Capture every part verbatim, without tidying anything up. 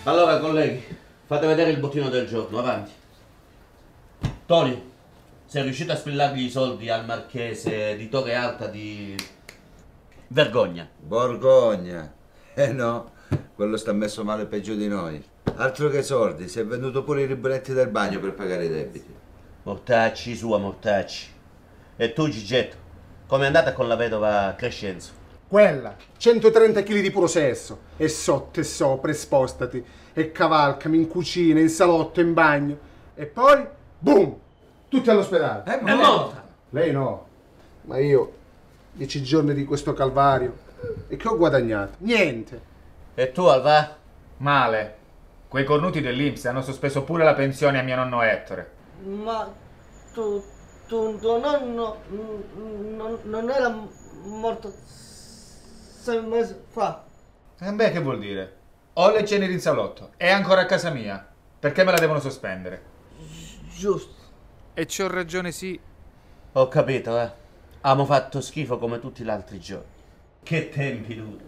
Allora, colleghi, fate vedere il bottino del giorno, avanti. Tony, sei riuscito a spillargli i soldi al marchese di Torre Alta di... Vergogna. Borgogna. Eh no, quello sta messo male peggio di noi. Altro che soldi, si è venduto pure i rubinetti del bagno per pagare i debiti. Mortacci sua, mortacci. E tu, Gigetto, com'è andata con la vedova Crescenzo? Quella, centotrenta chili di puro sesso. E sotto e sopra, e spostati. E cavalcami in cucina, in salotto, in bagno. E poi, boom! Tutti all'ospedale. È morta! Lei no. Ma io, dieci giorni di questo calvario. E che ho guadagnato? Niente. E tu, Alva? Male. Quei cornuti dell'I N P S hanno sospeso pure la pensione a mio nonno Ettore. Ma tu, tu, tuo nonno non, non era morto sei mesi fa? E beh, che vuol dire? Ho le ceneri in salotto. È ancora a casa mia. Perché me la devono sospendere? Giusto. E c'ho ragione, sì. Ho capito, eh. Abbiamo fatto schifo come tutti gli altri giorni. Che tempi duri.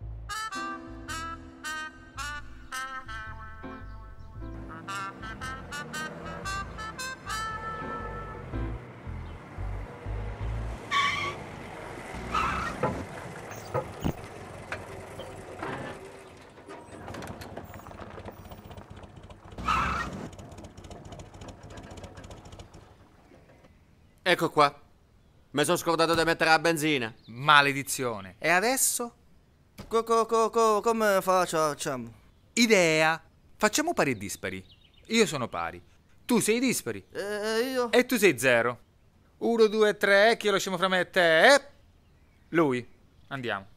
Ecco qua. Mi sono scordato di mettere la benzina. Maledizione. E adesso? Co, co, co, co, come facciamo? Idea. Facciamo pari e dispari. Io sono pari. Tu sei dispari. E io? E tu sei zero. Uno, due, tre, che io lasciamo fra me e te. E... lui. Andiamo.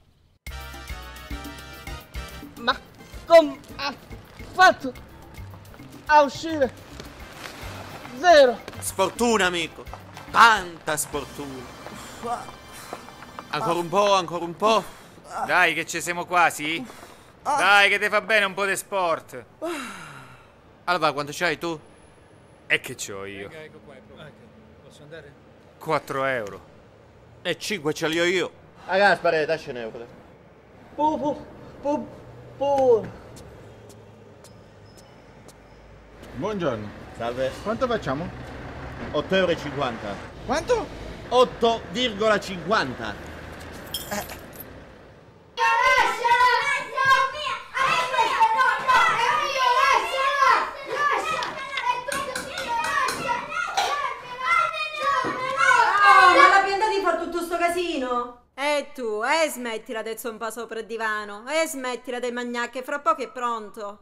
Ma come ha fatto a uscire zero? Sfortuna, amico. Tanta sfortuna. Ancora un po', ancora un po'. Dai che ci siamo quasi. Dai che ti fa bene un po' di sport. Alva, quanto c'hai tu? E che c'ho io? Ecco qua, posso andare? quattro euro. E cinque ce li ho io. Ah, Gaspare, dacci un euro. Pu, pu, pu, pu. Buongiorno. Salve. Quanto facciamo? otto e cinquanta euro. Quanto? otto virgola cinquanta. Tutto sto casino? E tu, e smettila di zompare sopra il divano, e smettila di mangiare che fra poco è pronto.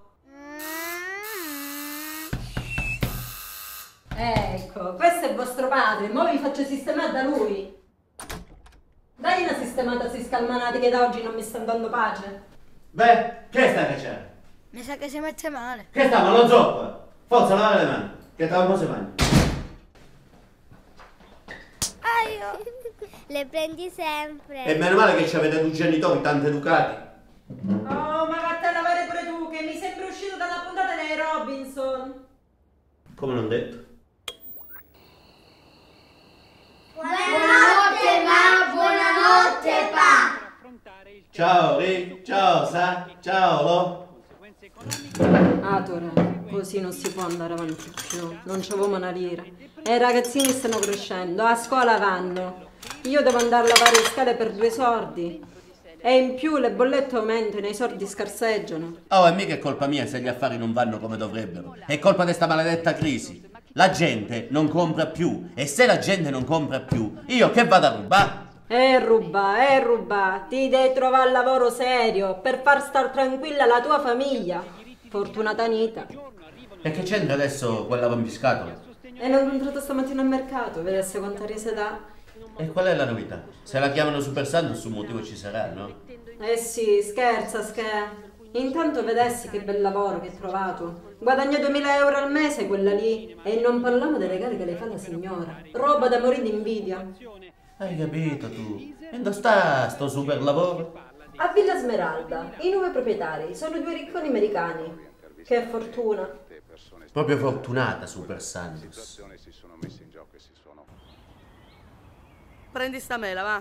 Ecco, questo è vostro padre, mo vi faccio sistemare da lui. Dai una sistemata si scalmanati che da oggi non mi stanno dando pace. Beh, che stai facendo? Mi sa che si mette male. Che sta, ma lo zoppo? Forza, lavare le mani, che tra un po' si mangia. Aio. Le prendi sempre. E meno male che ci avete due genitori tanto educati. Oh, ma vattene a lavare pure tu, che mi sembra uscito dalla puntata dei Robinson. Come non detto? Buonanotte ma, buonanotte pa. Ciao Rick, ciao Sa, ciao Lo. Ah, Tore, così non si può andare avanti più, non c'avevo una lira. E i ragazzini stanno crescendo, a scuola vanno. Io devo andare a lavare le scale per due soldi. E in più le bollette aumentano e i soldi scarseggiano. Oh, e mica è colpa mia se gli affari non vanno come dovrebbero. È colpa di sta maledetta crisi. La gente non compra più. E se la gente non compra più, io che vado a rubare? E ruba, e ruba, ti devi trovare lavoro serio per far star tranquilla la tua famiglia. Fortunata Anita. E che c'entra adesso quella rompiscatola? E l'ho incontrato stamattina al mercato, vedesse quanta risa dà. E qual è la novità? Se la chiamano Super Santos un motivo ci sarà, no? Eh sì, scherza, scherza. Intanto vedessi che bel lavoro che hai trovato. Guadagna duemila euro al mese quella lì. E non parliamo dei regali che le fa la signora. Roba da morire di invidia. Hai capito tu? E dove sta sto super lavoro? A Villa Smeralda, i nuovi proprietari sono due ricconi americani. Che fortuna. Proprio fortunata Super Santos. Prendi sta mela, va.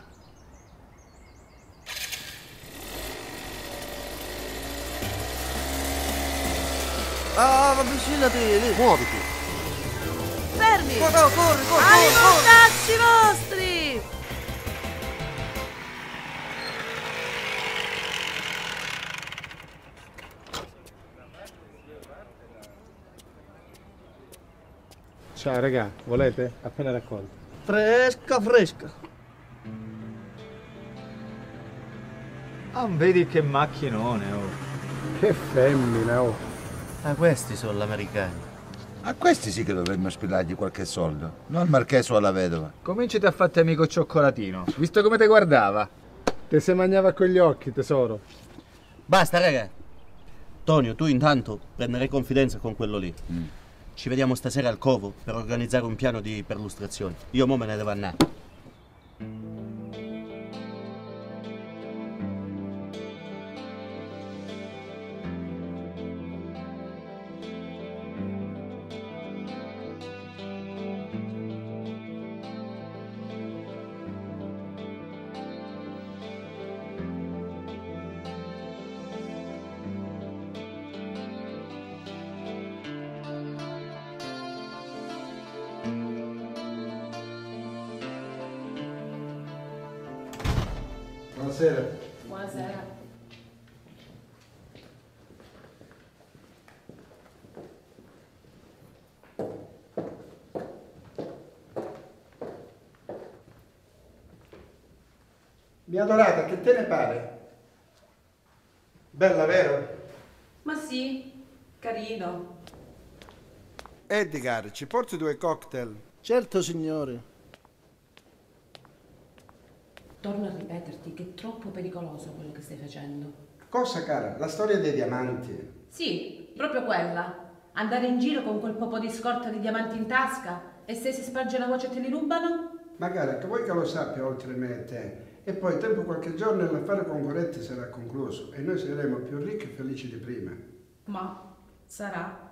Ah, avvicinati lì. Muoviti. Fermi! Corri, corri, corri! Ai corri. mortacci vostri! Ciao raga, volete? Appena raccolto. Fresca, fresca. Ah, vedi che macchinone, oh. Che femmina, oh. Ah, questi sono gli americani. A questi sì che dovremmo spillargli qualche soldo, non al marchese o alla vedova. Cominciati a fare amico cioccolatino, visto come te guardava. Te se mangiava con gli occhi, tesoro. Basta, raga. Tonio, tu intanto prenderai confidenza con quello lì. Mm. Ci vediamo stasera al covo per organizzare un piano di perlustrazione. Io mo me ne devo andare. Buonasera. Buonasera. Mia adorata, che te ne pare? Bella, vero? Ma sì, carino. Edgar, ci porti due cocktail? Certo, signore. Torno a ripeterti che è troppo pericoloso quello che stai facendo. Cosa, cara? La storia dei diamanti. Sì, proprio quella. Andare in giro con quel popo di scorta di diamanti in tasca e se si sparge la voce te li rubano? Ma cara, che vuoi che lo sappia oltre me e te? E poi, tempo qualche giorno, l'affare con Goretti sarà concluso e noi saremo più ricchi e felici di prima. Ma sarà.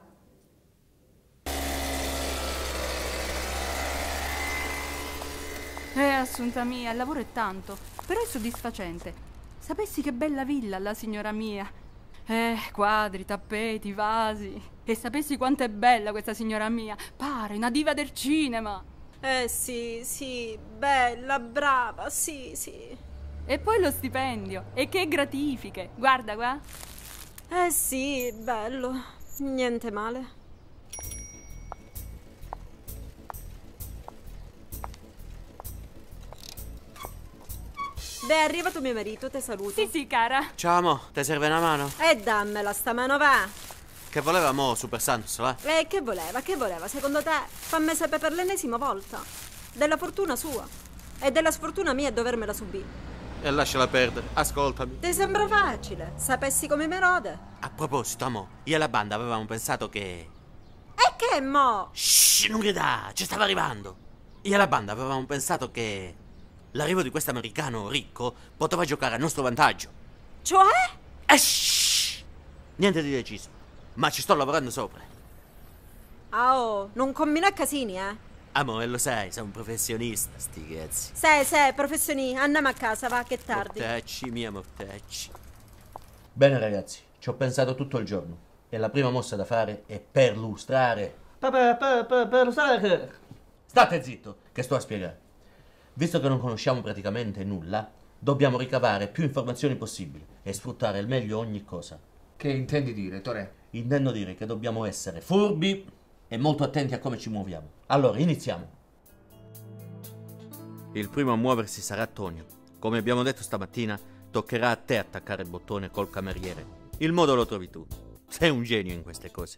Eh, Assunta mia, il lavoro è tanto, però è soddisfacente. Sapessi che bella villa la signora mia. Eh, quadri, tappeti, vasi. E sapessi quanto è bella questa signora mia. Pare una diva del cinema. Eh sì, sì, bella, brava, sì, sì. E poi lo stipendio. E che gratifiche. Guarda qua. Eh sì, bello. Niente male. Beh, è arrivato mio marito, te saluto. Sì, sì, cara. Ciao, mo, ti serve una mano? E dammela sta mano, va. Che voleva mo Super Santos, va? E che voleva, che voleva? Secondo te, fammi sapere per l'ennesima volta. Della fortuna sua. E della sfortuna mia dovermela subire. E lasciala perdere, ascoltami. Ti sembra facile? Sapessi come mi rode? A proposito, amo, io e la banda avevamo pensato che... E che mo? Shh, non gridare, ci stava arrivando. Io e la banda avevamo pensato che... l'arrivo di questo americano ricco poteva giocare a nostro vantaggio. Cioè? Eh, shh! Niente di deciso, ma ci sto lavorando sopra. Ah, oh, non combina casini, eh? Amo, e lo sai, sei un professionista, sti cazzi. Sei, sei, professioni, andiamo a casa, va, che è tardi. Mortacci, mia mortacci. Bene ragazzi, ci ho pensato tutto il giorno e la prima mossa da fare è perlustrare. Per, per, per, perlustrare. State zitto, che sto a spiegare. Visto che non conosciamo praticamente nulla, dobbiamo ricavare più informazioni possibili e sfruttare al meglio ogni cosa. Che intendi dire, Tore? Intendo dire che dobbiamo essere furbi e molto attenti a come ci muoviamo. Allora, iniziamo. Il primo a muoversi sarà Tonio. Come abbiamo detto stamattina, toccherà a te attaccare il bottone col cameriere. Il modo lo trovi tu. Sei un genio in queste cose.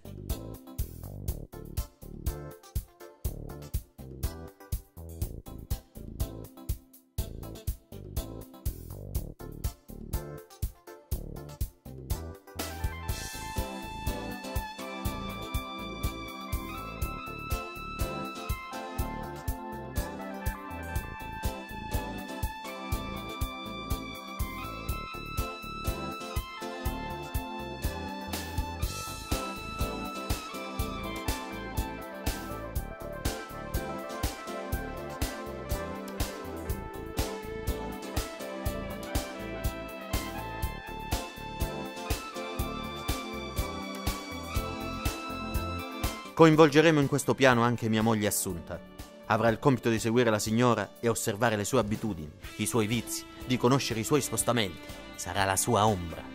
Coinvolgeremo in questo piano anche mia moglie Assunta. Avrà il compito di seguire la signora e osservare le sue abitudini, i suoi vizi, di conoscere i suoi spostamenti. Sarà la sua ombra.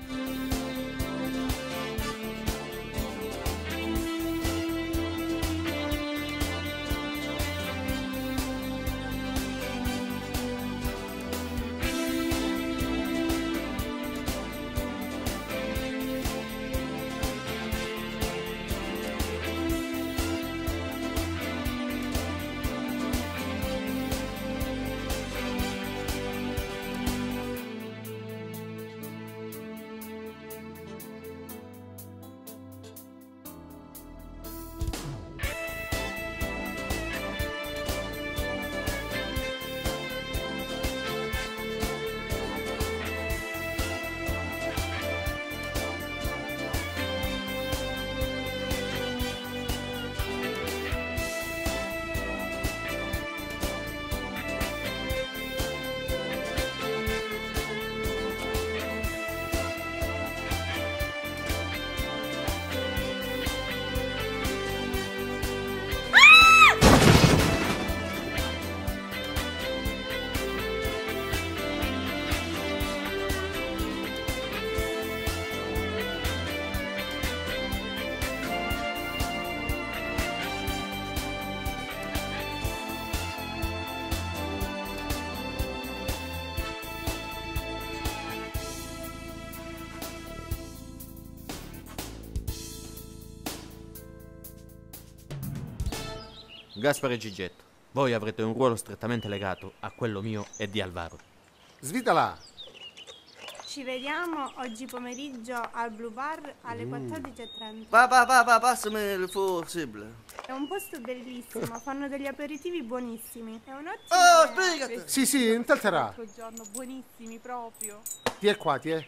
Gaspare e Gigetto, voi avrete un ruolo strettamente legato a quello mio e di Alvaro. Svitala! Ci vediamo oggi pomeriggio al Blue Bar alle quattordici e trenta. Papà, papà, passami il possibile. È un posto bellissimo, fanno degli aperitivi buonissimi. È un ottimo. Oh, spiegati! Sì, sì, in talterà. L'altro giorno buonissimi proprio. Ti è qua, ti è.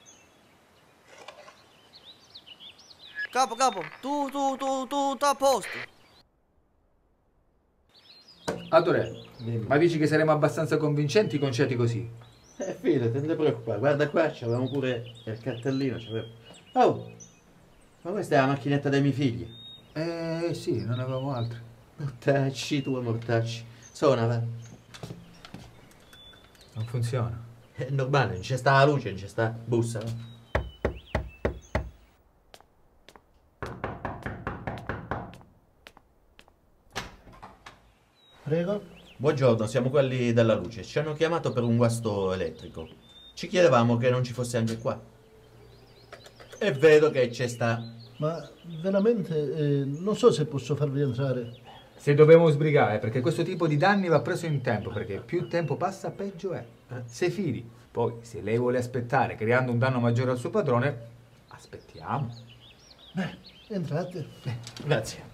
Capo, capo, tu, tu, tu, tu, tu a posto. Attore, ma dici che saremo abbastanza convincenti concerti così? Eh, fidati, non ti preoccupare, guarda qua, c'avevamo pure il cartellino, c'avevo. Oh, ma questa è la macchinetta dei miei figli. Eh sì, non avevamo altri. Mortacci, tu mortacci. Suona, va. Non funziona. È normale, non c'è sta la luce, non c'è sta bussa, no? Prego? Buongiorno, siamo quelli della luce. Ci hanno chiamato per un guasto elettrico. Ci chiedevamo che non ci fosse anche qua. È vero che c'è sta. Ma veramente eh, non so se posso farvi entrare. Se dobbiamo sbrigare, perché questo tipo di danni va preso in tempo, perché più tempo passa peggio è. Se fidi. Poi, se lei vuole aspettare creando un danno maggiore al suo padrone, aspettiamo. Beh, entrate. Eh, grazie.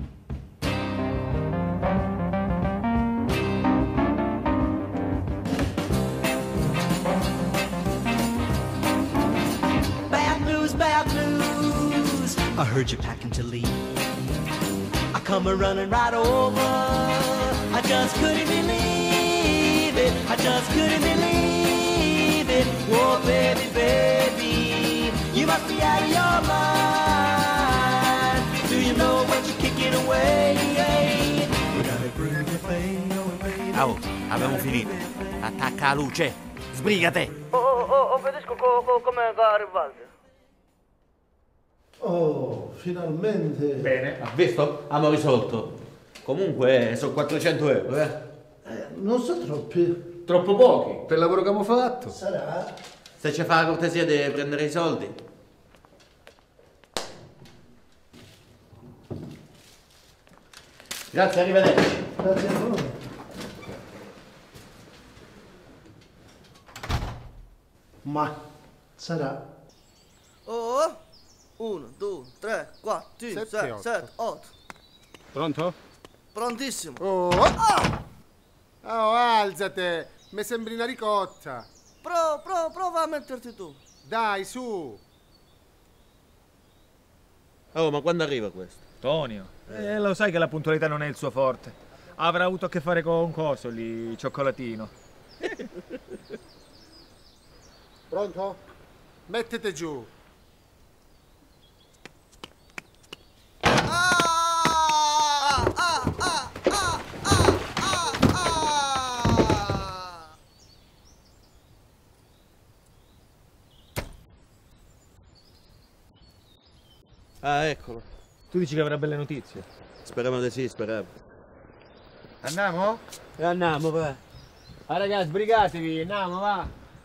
I heard you're packing to leave. I come a running right over. I just couldn't believe it. I just couldn't believe it. Whoa, baby, baby, you must be out of your mind. Do you know what you're kicking away? We gotta bring the pain away. Oh, abbiamo finito. Attacca la luce. Sbrigate. Oh, oh, oh, obbedisco co, co, come va a rivalere. Oh, finalmente. Bene, ha visto? Abbiamo risolto. Comunque sono quattrocento euro, eh? eh non so troppi. Troppo pochi, per il lavoro che abbiamo fatto. Sarà. Se ci fa la cortesia di prendere i soldi. Grazie, arrivederci. Grazie a voi. Ma sarà. Oh, uno, due, tre, quattro, cinque, Sette, sei, otto. sette, otto. Pronto? Prontissimo. Oh, ah! Oh, alzate! Mi sembri una ricotta. Pro, pro, prova a metterti tu. Dai, su. Oh, ma quando arriva questo? Tonio, eh, lo sai che la puntualità non è il suo forte. Avrà avuto a che fare con un coso lì, cioccolatino. Pronto? Mettete giù. Ah! Ah, eccolo. Tu dici che avrà belle notizie? Speriamo di sì, speriamo. Andiamo? E andiamo, va. Ah ragazzi, sbrigatevi, andiamo, va.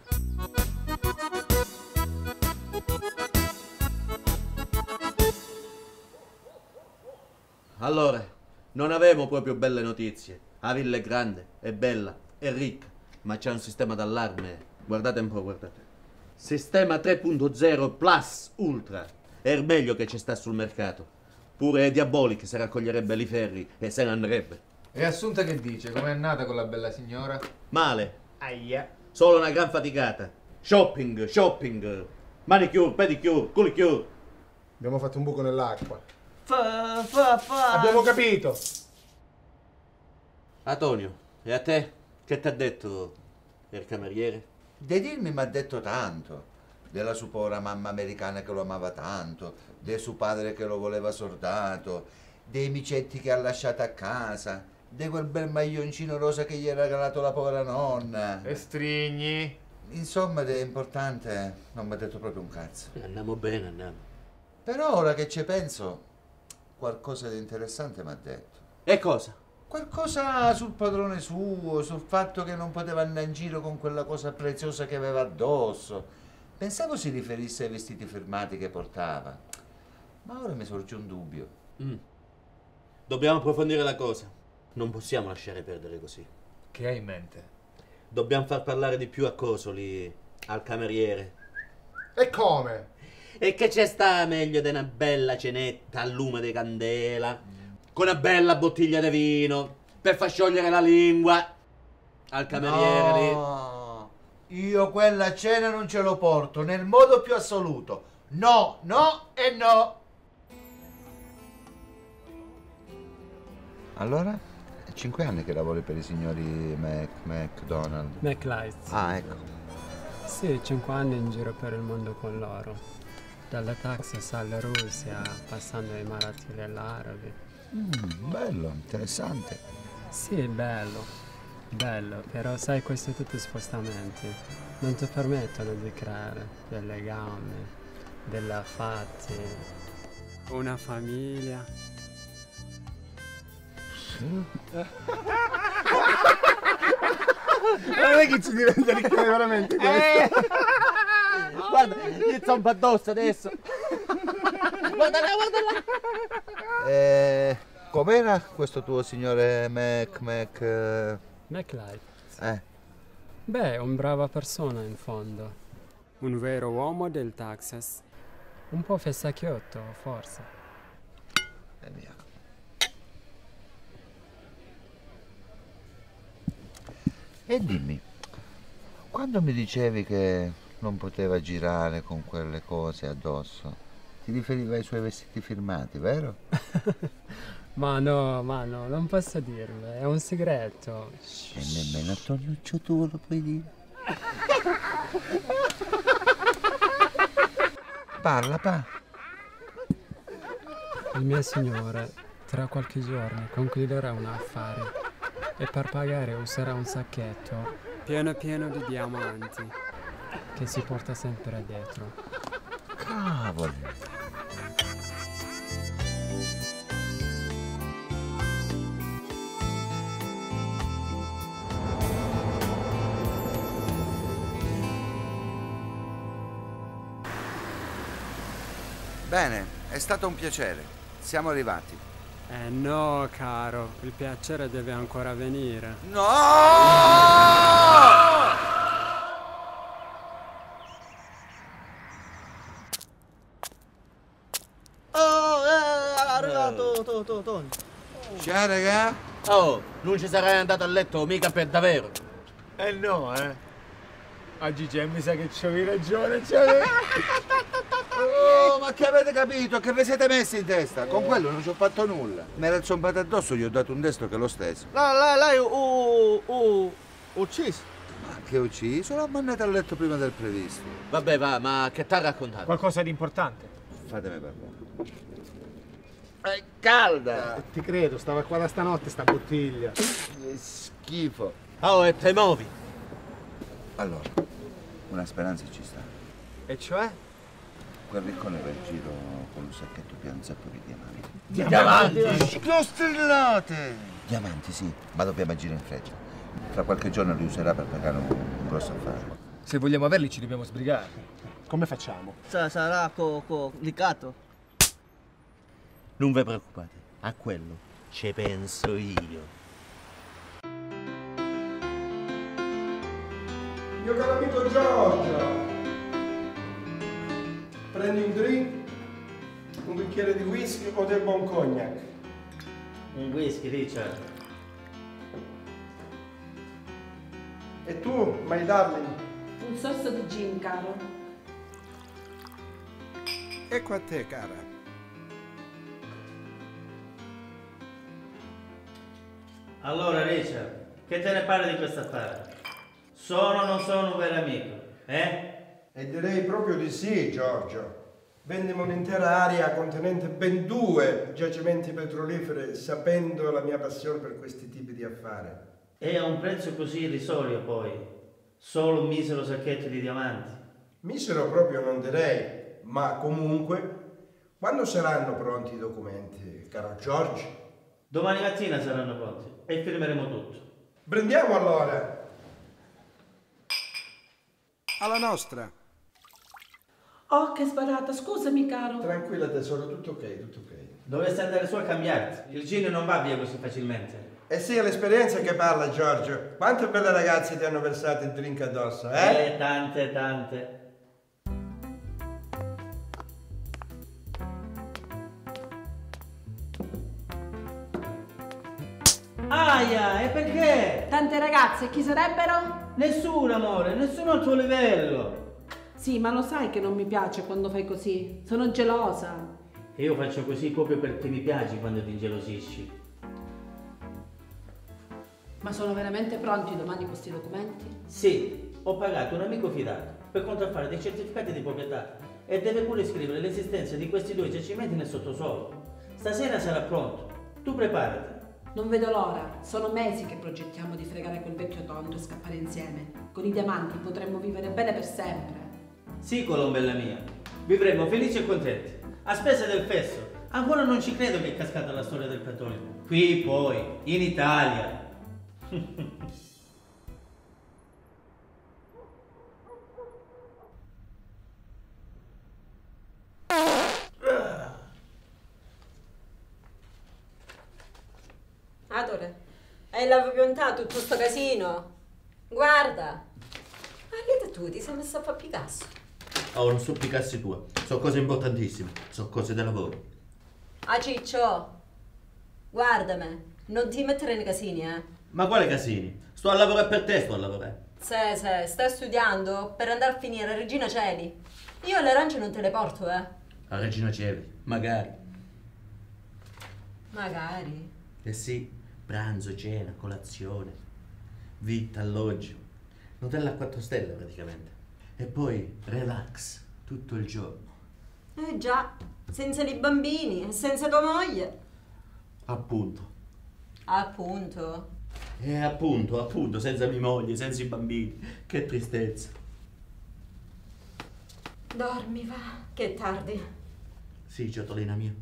Allora, non avevo proprio belle notizie. La villa è grande, è bella, è ricca, ma c'è un sistema d'allarme. Guardate un po', guardate. Sistema tre punto zero Plus Ultra. È il meglio che ci sta sul mercato. Pure Diabolic se raccoglierebbe i ferri e se ne andrebbe. E Assunta che dice? Com'è nata con la bella signora? Male. Aia. Solo una gran faticata. Shopping, shopping. Manicure, pedicure, culicure. Abbiamo fatto un buco nell'acqua. Fa, fa, fa. Abbiamo capito. Antonio, e a te? Che ti ha detto il cameriere? De dirmi mi ha detto tanto. Della sua povera mamma americana che lo amava tanto, del suo padre che lo voleva soldato, dei micetti che ha lasciato a casa, di quel bel maglioncino rosa che gli ha regalato la povera nonna. E strigni? Insomma, è importante, non mi ha detto proprio un cazzo. Andiamo bene, andiamo. Però ora che ci penso, qualcosa di interessante mi ha detto. E cosa? Qualcosa sul padrone suo, sul fatto che non poteva andare in giro con quella cosa preziosa che aveva addosso. Pensavo si riferisse ai vestiti firmati che portava, ma ora mi sorge un dubbio. Mm. Dobbiamo approfondire la cosa. Non possiamo lasciare perdere così. Che hai in mente? Dobbiamo far parlare di più a Cosoli, al cameriere. E come? E che c'è sta meglio di una bella cenetta al lume di candela, con una bella bottiglia di vino, per far sciogliere la lingua al cameriere lì. No, io quella cena non ce lo porto nel modo più assoluto. No, no e no. Allora? È cinque anni che lavori per i signori Mac, McDonald. McLights. Ah, ecco. Sì, cinque anni in giro per il mondo con loro. Dalla Texas alla Russia, passando ai maratti dell'Arabi. Mm, bello, interessante. Sì, bello. Bello, però sai, questi tutti spostamenti non ti permettono di creare dei legami, delle affatti, una famiglia. Non è che ci diventa ricca veramente questo. Guarda, gli zomba addosso adesso. Guardala, guardala. Eh, com'era questo tuo signore Mac, Mac... eh? McLight. Eh. Beh, un brava persona in fondo. Un vero uomo del Texas. Un po' fessacchiotto, forse. E via. E dimmi, quando mi dicevi che non poteva girare con quelle cose addosso, ti riferivi ai suoi vestiti firmati, vero? Ma no, ma no, non posso dirlo, è un segreto. E nemmeno a Toniuccio tu lo puoi dire. Parla, pa. Il mio signore, tra qualche giorno, concluderà un affare e per pagare userà un sacchetto pieno pieno di diamanti che si porta sempre dietro. Cavoli. Bene, è stato un piacere. Siamo arrivati. Eh no, caro, il piacere deve ancora venire. No! Oh, eh, è arrivato, to, to, to. Ciao, raga. Oh, non ci sarai andato a letto mica per davvero. Eh no, eh. Oggi c'è, mi sa che c'avevi ragione, c'avevi. Oh, ma che avete capito? Che vi siete messi in testa? Con quello non ci ho fatto nulla. Mi era zombato addosso, gli ho dato un destro che è lo stesso. Lei, lei, lei, uh, uh, ucciso. Ma che ucciso? L'ho mandato a letto prima del previsto. Vabbè, va, ma che t'ha raccontato? Qualcosa di importante. Fatemi parlare. È calda. Eh, ti credo, stava qua da stanotte sta bottiglia. Che schifo. Oh, e te muovi. Allora, una speranza ci sta. E cioè? quel riccone va in giro con un sacchetto pieno zeppo di diamanti. Diamanti? Non strillate! Diamanti, sì, ma dobbiamo agire in fretta. Tra qualche giorno li userà per pagare un, un grosso affare. Se vogliamo averli ci dobbiamo sbrigare. Come facciamo? Sa- sarà co- complicato. Non vi preoccupate, a quello ci penso io. Mio caro amico Giorgio, prendi un drink, un bicchiere di whisky o del buon cognac? Un whisky, Richard. E tu, my darling? Un sorso di gin, caro. Ecco a te, cara. Allora, Richard, che te ne pare di questo affare? Sono o non sono un vero amico, eh? E direi proprio di sì, Giorgio. Vendimi un'intera area contenente ben due giacimenti petroliferi, sapendo la mia passione per questi tipi di affari. E a un prezzo così irrisorio, poi. Solo un misero sacchetto di diamanti. Misero proprio non direi, ma comunque, quando saranno pronti i documenti, caro Giorgio? Domani mattina saranno pronti e firmeremo tutto. Prendiamo allora. Alla nostra. Oh, che sparata, scusami, caro. Tranquilla tesoro, tutto ok, tutto ok. Dovresti andare su a cambiarti. Il gin non va via così facilmente. E sì, è l'esperienza che parla, Giorgio. Quante belle ragazze ti hanno versato il drink addosso, eh? Eh, tante, tante. Aia, e perché? Tante ragazze, chi sarebbero? Nessuno, amore, nessuno al tuo livello. Sì, ma lo sai che non mi piace quando fai così. Sono gelosa. E io faccio così proprio perché mi piaci quando ti ingelosisci. Ma sono veramente pronti domani questi documenti? Sì, ho pagato un amico fidato per contraffare dei certificati di proprietà e deve pure scrivere l'esistenza di questi due giacimenti nel sottosuolo. Stasera sarà pronto. Tu preparati. Non vedo l'ora. Sono mesi che progettiamo di fregare quel vecchio tondo e scappare insieme. Con i diamanti potremmo vivere bene per sempre. Sì, colombella mia. Vivremo felici e contenti. A spese del fesso. Ancora non ci credo che è cascata la storia del petrolio. Qui poi, in Italia. Adore, hai la piantato tutto sto casino? Guarda. Ma che tu ti sei messo a fare Picasso? Oh, non sono Picassi tua, sono cose importantissime, sono cose da lavoro. Ah, Ciccio, guardami, non ti mettere nei casini, eh? Ma quale casini? Sto a lavorare per te, sto a lavorare. Se, se, stai studiando per andare a finire a Regina Celi. Io le arance non te le porto, eh? A Regina Celi, magari. Magari. Eh sì, pranzo, cena, colazione, vita, alloggio, un hotel a quattro stelle praticamente. E poi relax tutto il giorno. Eh già, senza i bambini e senza tua moglie. Appunto. Appunto. E appunto, appunto, senza mia moglie, senza i bambini. Che tristezza. Dormi, va, che è tardi. Sì, ciotolina mia.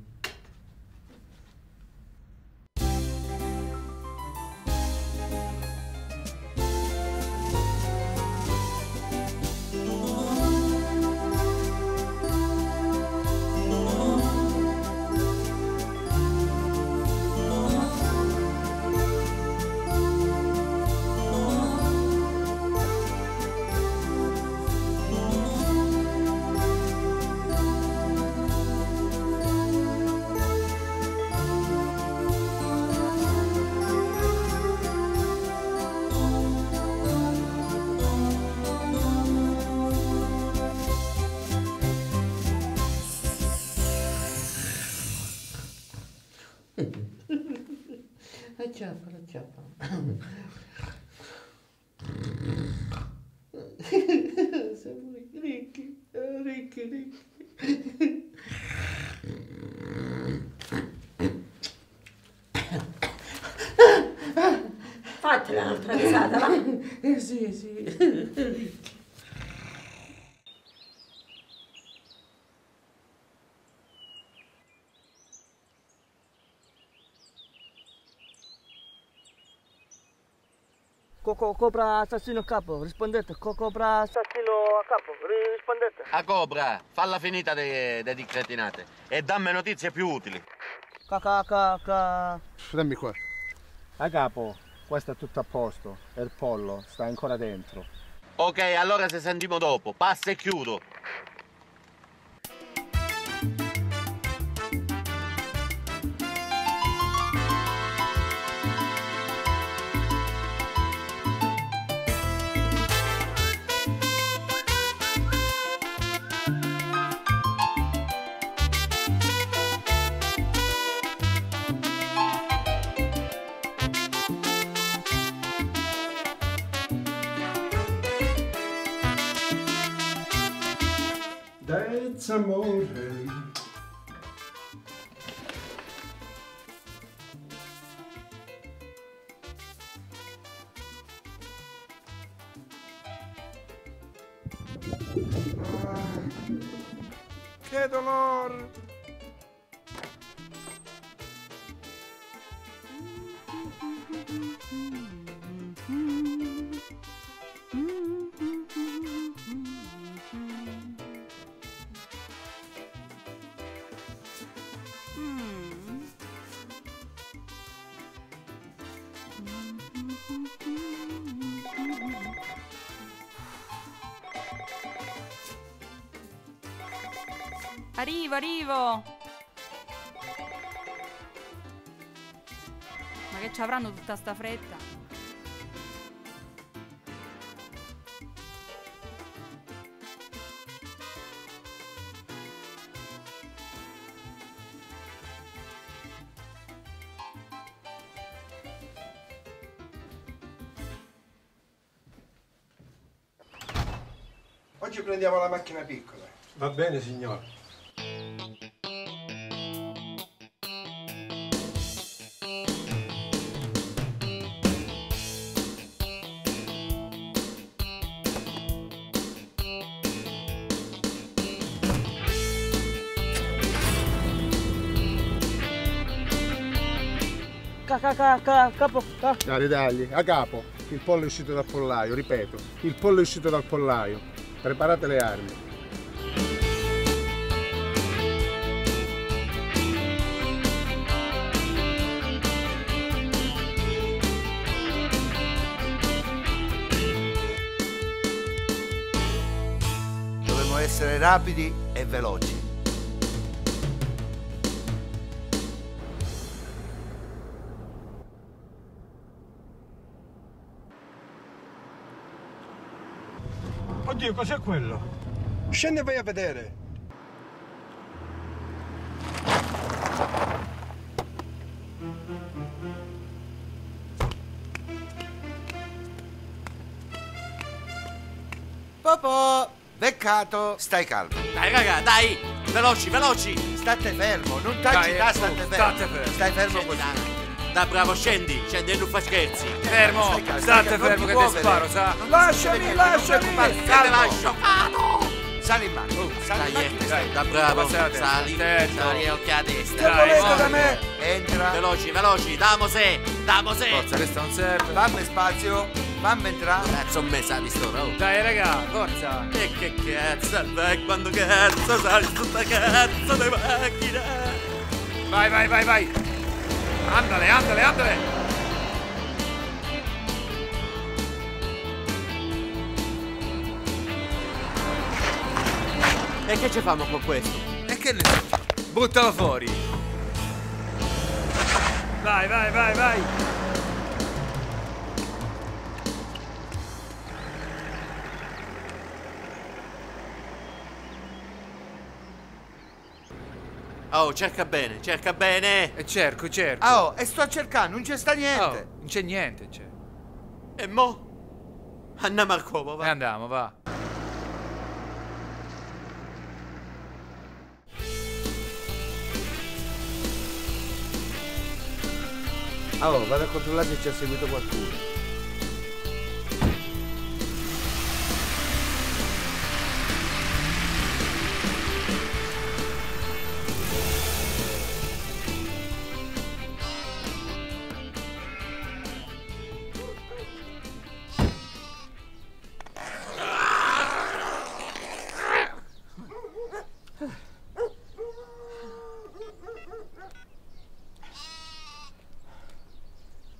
Acciappa, acciappa. Siamo ricchi, ricchi, ricchi. Fatela un'altra risata, va? Eh, sì, sì. Co- copra assassino a capo, rispondete. Co- copra assassino a capo, rispondete. A Cobra, falla finita delle di cretinate e dammi notizie più utili. Ca ca ca ca. Dammi qua. A capo, questo è tutto a posto. E il pollo sta ancora dentro. Ok, allora se sentiamo dopo. Passa e chiudo. That's amore. Che dolor! Arrivo, arrivo! Ma che ci avranno tutta sta fretta? Oggi prendiamo la macchina piccola. Va bene, signore. Ca ca ca ca capo. Ca. No, ritagli, a capo. Il pollo è uscito dal pollaio, ripeto. Il pollo è uscito dal pollaio. Preparate le armi. Dovremmo essere rapidi e veloci. Oddio, cos'è quello? Scendi e vai a vedere. Popò, beccato. Stai calmo. Dai raga, dai! Veloci, veloci! State fermo, non Dai, t'agitare, eh, state oh, fermo. state fermo. Stai fermo Scendi, così. Da bravo, scendi, scendi e non fa scherzi. Fermo, Stai calmo, state stai calmo, fermo non che ti ti può sparo, vedere. sa? Non ti Lasciami, vede, lasciami. non preoccupare, Te calmo. lascio. Sali in mano, sali in Dai, macchina, eh, stai. da bravo, Passate. sali, Attento. sali e occhi a Che destra. volete da me? Entra. Veloci, veloci, damo se, damo se. Forza, questa non serve. Fammi spazio, fammi entrare. Cazzo, me sa di sto, no? Dai, raga, forza. E che cazzo, vai quando cazzo sali su sta cazzo di macchina. Vai, vai, vai, vai. Andale, andale, andale. E che ci fanno con questo? E che ne so? Buttalo fuori. Vai, vai, vai, vai. Oh, cerca bene, cerca bene. E cerco, cerco. Oh, e sto cercando, non c'è sta niente. Oh, non c'è niente, c'è. E mo? Andiamo al covo, va. E andiamo, va. Oh, vado a controllare se ci ha seguito qualcuno.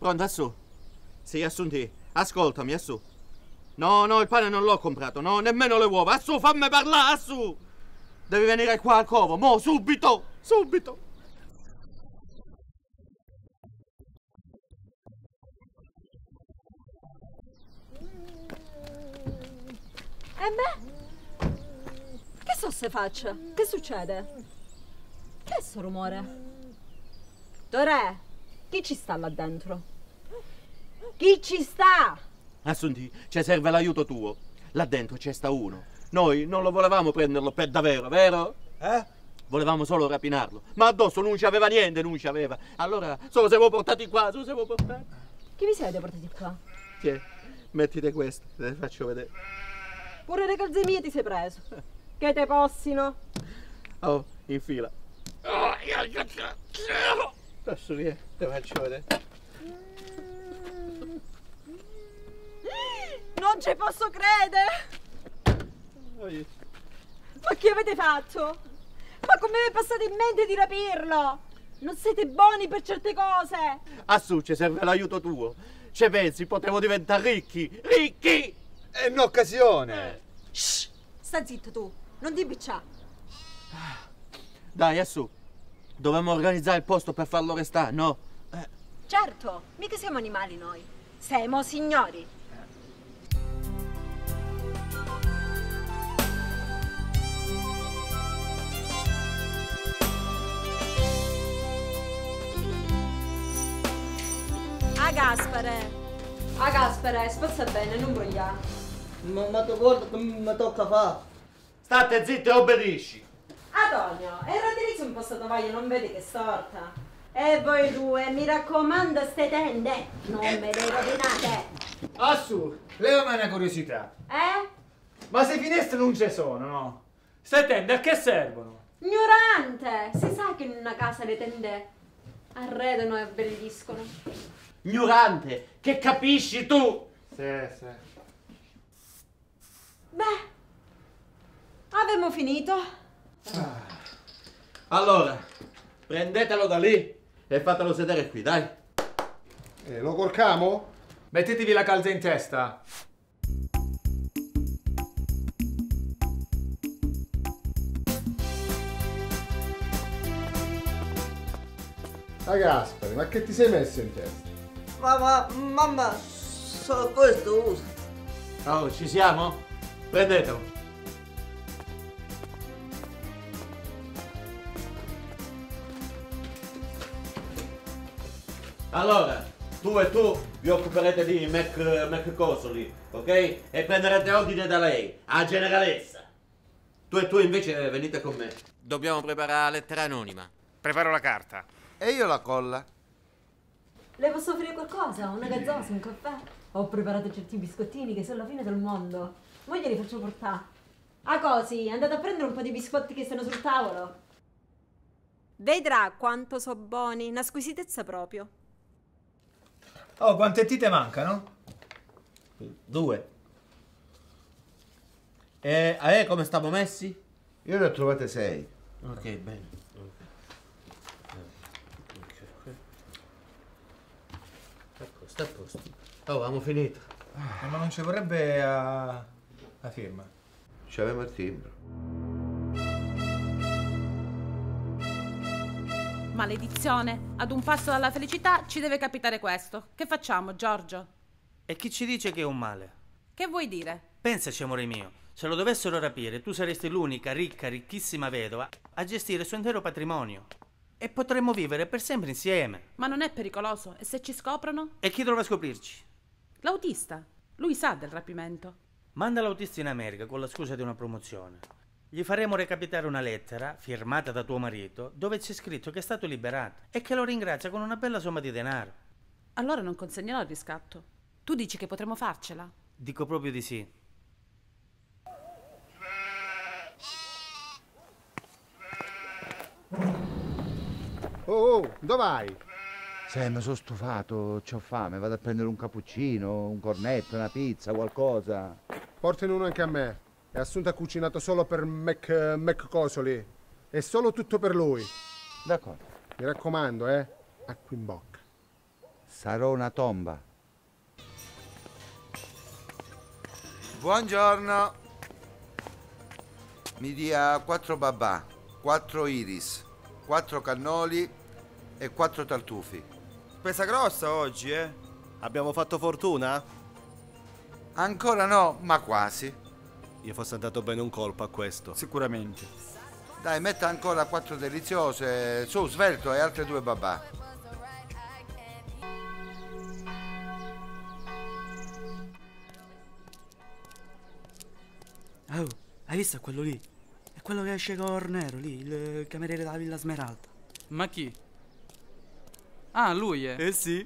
Pronto, Assu? Sì, Assunti, ascoltami, Assu. No, no, il pane non l'ho comprato, no, nemmeno le uova. Assu, fammi parlare, Assu! Devi venire qua al covo, mo, subito, subito! E beh? Che so se faccia? Che succede? Che è sto rumore? Tore, chi ci sta là dentro? Chi ci sta? Assunti, ci serve l'aiuto tuo. Là dentro c'è sta uno. Noi non lo volevamo prenderlo per davvero, vero? Eh? Volevamo solo rapinarlo. Ma addosso non ci aveva niente, non ci aveva. Allora, solo siamo portati qua, solo siamo portati. Chi vi siete portati qua? Tiè, mettite questo, te le faccio vedere. Pure le calze mie ti sei preso. Che te possino? Oh, in fila. Adesso vieni, te faccio vedere. Non ci posso credere! Ma che avete fatto? Ma come vi è passato in mente di rapirlo? Non siete buoni per certe cose! Assu, ci serve l'aiuto tuo. Ci pensi, potevo diventare ricchi, ricchi! È un'occasione! Shh! Sta zitto tu, non ti piccià. Dai, Assu, dobbiamo organizzare il posto per farlo restare, no? Eh. Certo, mica siamo animali noi. Siamo signori. A Gaspare! A Gaspare, spazza bene, non vogliamo. Ma, ma tu guarda che mi tocca fare. State zitto e obbedisci. Antonio, era di un po' sta tovaglia, non vedi che è storta? E voi due, mi raccomando, ste tende, non me le rovinate. Assu, levami una curiosità. Eh? Ma se finestre non ci sono, no? Ste tende a che servono? Ignorante! Si sa che in una casa le tende arredano e abbelliscono. Ignorante, che capisci tu? Sì, sì. Beh, abbiamo finito. Ah. Allora, prendetelo da lì e fatelo sedere qui, dai. Eh, lo corcamo? Mettetevi la calza in testa. A Gaspare, ma che ti sei messo in testa? Ma, ma, mamma, solo questo uso. Oh, ci siamo? Prendetelo. Allora, tu e tu vi occuperete di Mac, Mac Cosoli, ok? E prenderete ordine da lei, a generalessa. Tu e tu invece venite con me. Dobbiamo preparare la lettera anonima. Preparo la carta. E io la colla. Le posso offrire qualcosa? Una gazzosa, un caffè? Ho preparato certi biscottini che sono la fine del mondo. Voi glieli faccio portare. Ah, così, andate a prendere un po' di biscotti che stanno sul tavolo. Vedrà quanto so buoni, una squisitezza proprio. Oh, quante tite mancano? Due. E a E come stiamo messi? Io ne ho trovate sei. Ok, bene. Ecco, sta a posto. Oh, abbiamo finito. Eh, ma non ci vorrebbe a... la firma. Ci avevamo il timbro. Maledizione, ad un passo dalla felicità ci deve capitare questo. Che facciamo, Giorgio? E chi ci dice che è un male? Che vuoi dire? Pensaci, amore mio, se lo dovessero rapire, tu saresti l'unica ricca, ricchissima vedova a gestire il suo intero patrimonio. E potremmo vivere per sempre insieme. Ma non è pericoloso? E se ci scoprono? E chi dovrà scoprirci? L'autista. Lui sa del rapimento. Manda l'autista in America con la scusa di una promozione. Gli faremo recapitare una lettera, firmata da tuo marito, dove c'è scritto che è stato liberato e che lo ringrazia con una bella somma di denaro. Allora non consegnerò il riscatto. Tu dici che potremo farcela? Dico proprio di sì. Oh, oh, dove vai? Sai, mi sono stufato, c'ho fame, vado a prendere un cappuccino, un cornetto, una pizza, qualcosa. Portane uno anche a me. È Assunta ha cucinato solo per Mac, Mac Cosoli. È solo tutto per lui. D'accordo. Mi raccomando, eh. Acqua in bocca. Sarò una tomba. Buongiorno. Mi dia quattro babà, quattro iris, quattro cannoli e quattro tartufi. Spesa grossa oggi, eh? Abbiamo fatto fortuna? Ancora no, ma quasi. Io fosse andato bene un colpo a questo. Sicuramente. Dai, metta ancora quattro deliziose, su, svelto e altre due babà. Oh, hai visto quello lì? È quello che esce con Nero lì, il cameriere della Villa Smeralda. Ma chi? Ah, lui è? Eh sì.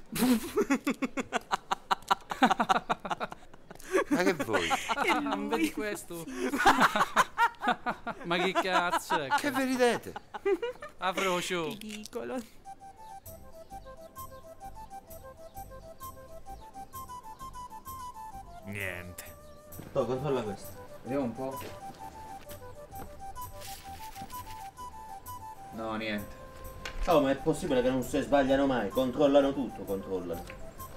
Ma che vuoi? Non vedi questo? Ma che cazzo è? Che vi ridete? Afrocio. Ridicolo. Niente. Oh, controlla questo. Vediamo un po'. No, niente. Oh, ma è possibile che non si sbagliano mai? Controllano tutto, controllano.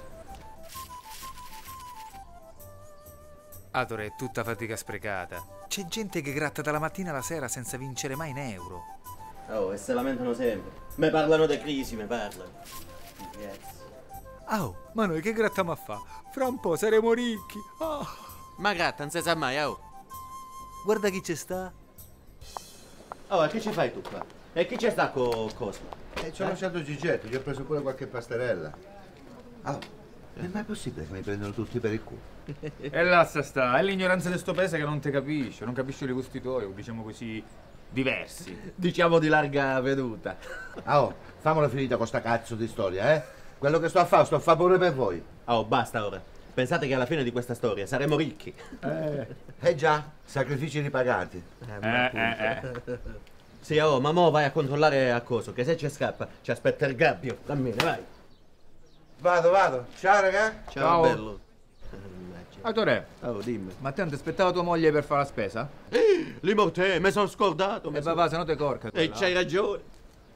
Adore, è tutta fatica sprecata. C'è gente che gratta dalla mattina alla sera senza vincere mai un euro. Oh, e se lamentano sempre. Me parlano di crisi, me parlano. Yes. Oh, ma noi che grattiamo a fa? Fra un po' saremo ricchi. Oh. Ma gratta, non si sa mai, oh. Guarda chi ci sta. Oh, e che ci fai tu qua? E chi ci sta con Cosmo? E ci ho lasciato Gigetto, gli ho preso pure qualche pasterella. Oh, è mai possibile che mi prendono tutti per il culo? E là sta, è l'ignoranza di sto paese che non te capisce, non capisce i gusti tuoi, o diciamo così, diversi. Diciamo di larga veduta. Oh, famola finita con sta cazzo di storia, eh? Quello che sto a fare, sto a fare pure per voi. Oh, basta ora. Pensate che alla fine di questa storia saremo ricchi. Eh, eh già, sacrifici ripagati. Eh, eh, eh. Sì, oh, ma mo vai a controllare a coso, che se ci scappa ci aspetta il gabbio. Dammene, vai. Vado, vado. Ciao, raga. Ciao, Ciao. bello. Attore, oh, dimmi. Ma te non ti aspettava tua moglie per fare la spesa? Eh, Limortè, mi sono scordato. E papà, se no te corca. E c'hai ragione.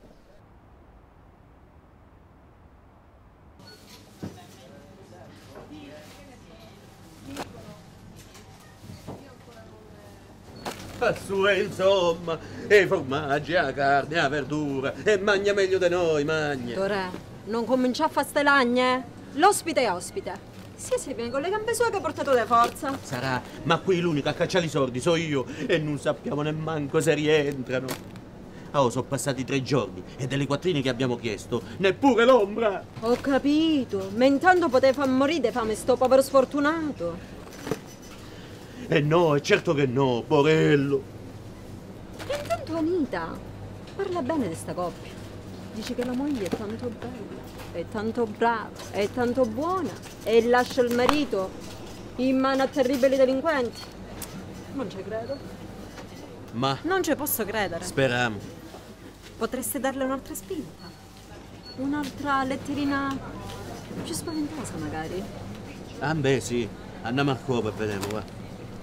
Su e insomma, e i formaggi, la carne, la verdura, e magna meglio di noi, magna. Tore, non comincia a fare ste lagne. L'ospite è ospite. Sì, sì, viene con le gambe sue che ha portato le forza. Sarà, ma qui l'unico a cacciare i soldi so io e non sappiamo nemmanco se rientrano. Oh, sono passati tre giorni e delle quattrine che abbiamo chiesto, neppure l'ombra. Ho capito, ma intanto poteva far morire di fame sto povero sfortunato. E no, è certo che no, porello. E intanto Anita parla bene di sta coppia. Dice che la moglie è tanto bella, è tanto brava, è tanto buona e lascia il marito in mano a terribili delinquenti. Non ci credo. Ma non ci posso credere. speriamo. Potreste darle un'altra spinta. Un'altra letterina più spaventosa magari. Ah beh sì, andiamo a cuoco e vediamo, va.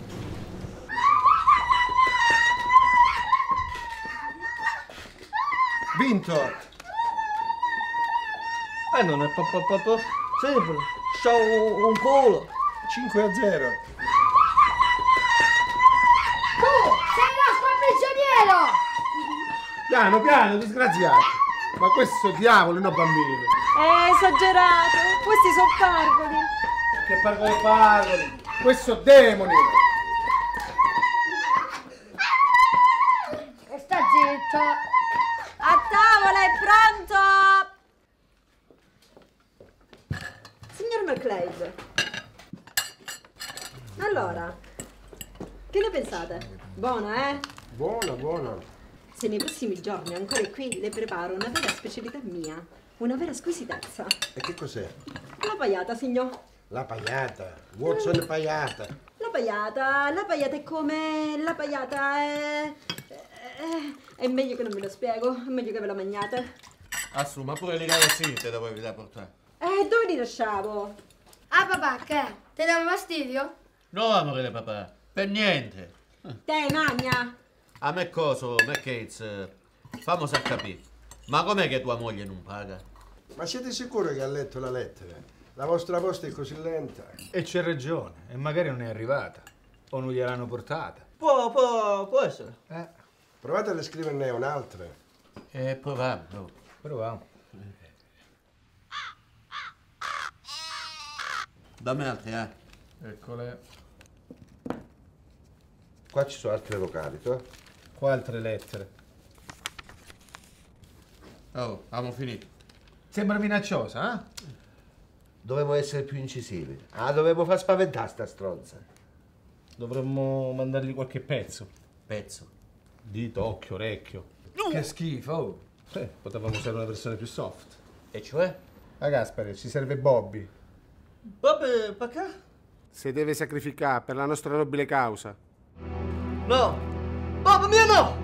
Vinto! Eh, non è papà, sempre. C'ho un culo. cinque a zero. Tu sei il nostro prigioniero! Piano, piano, disgraziato. Ma questo diavolo, no bambini. È esagerato. Questi sono pargoli. Che pargoli pargoli. Questo demoni. E sta zitto. A tavola, è pronto! Signor McLeod. Allora, che ne pensate? Buona, eh? Buona, buona. Se nei prossimi giorni ancora qui le preparo una vera specialità mia, una vera squisitezza. E che cos'è? La paiata, signor. La paiata. Watson paiata. La paiata, la paiata è come... La paiata è... è... È meglio che non me lo spiego, è meglio che ve la mangiate. Assu, ma pure le ragazzine te dovevi da portare. Eh, dove li lasciavo? Ah papà, che? Ti dava fastidio? No, amore di papà, per niente. Te, magna! A me coso, me Cates, famo a capire. Ma com'è che tua moglie non paga? Ma siete sicuri che ha letto la lettera? La vostra posta è così lenta. E c'è ragione, e magari non è arrivata. O non gliel'hanno portata. Può, può, può essere. Eh. Provate a scriverne un'altra. Eh, proviamo. Proviamo. Dammi altri, eh. Eccole. Qua ci sono altre vocali, to? Qua altre lettere. Oh, abbiamo finito. Sembra minacciosa, eh? Dovevo essere più incisivi. Ah, dovevo far spaventare sta stronza. Dovremmo mandargli qualche pezzo. Pezzo? Dito, occhio, orecchio. Che schifo. Oh. Eh, potevamo usare una versione più soft. E cioè? A Gaspare, ci serve Bobby. Bobby, perché? Si deve sacrificare per la nostra nobile causa. No! Bobby mio no!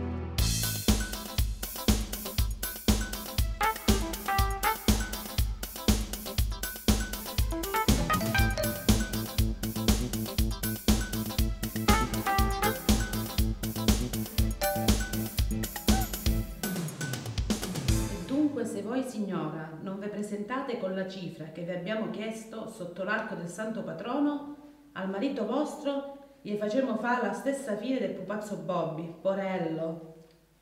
Se voi, signora, non vi presentate con la cifra che vi abbiamo chiesto sotto l'arco del santo patrono, al marito vostro gli facciamo fare la stessa fine del pupazzo Bobby, porello.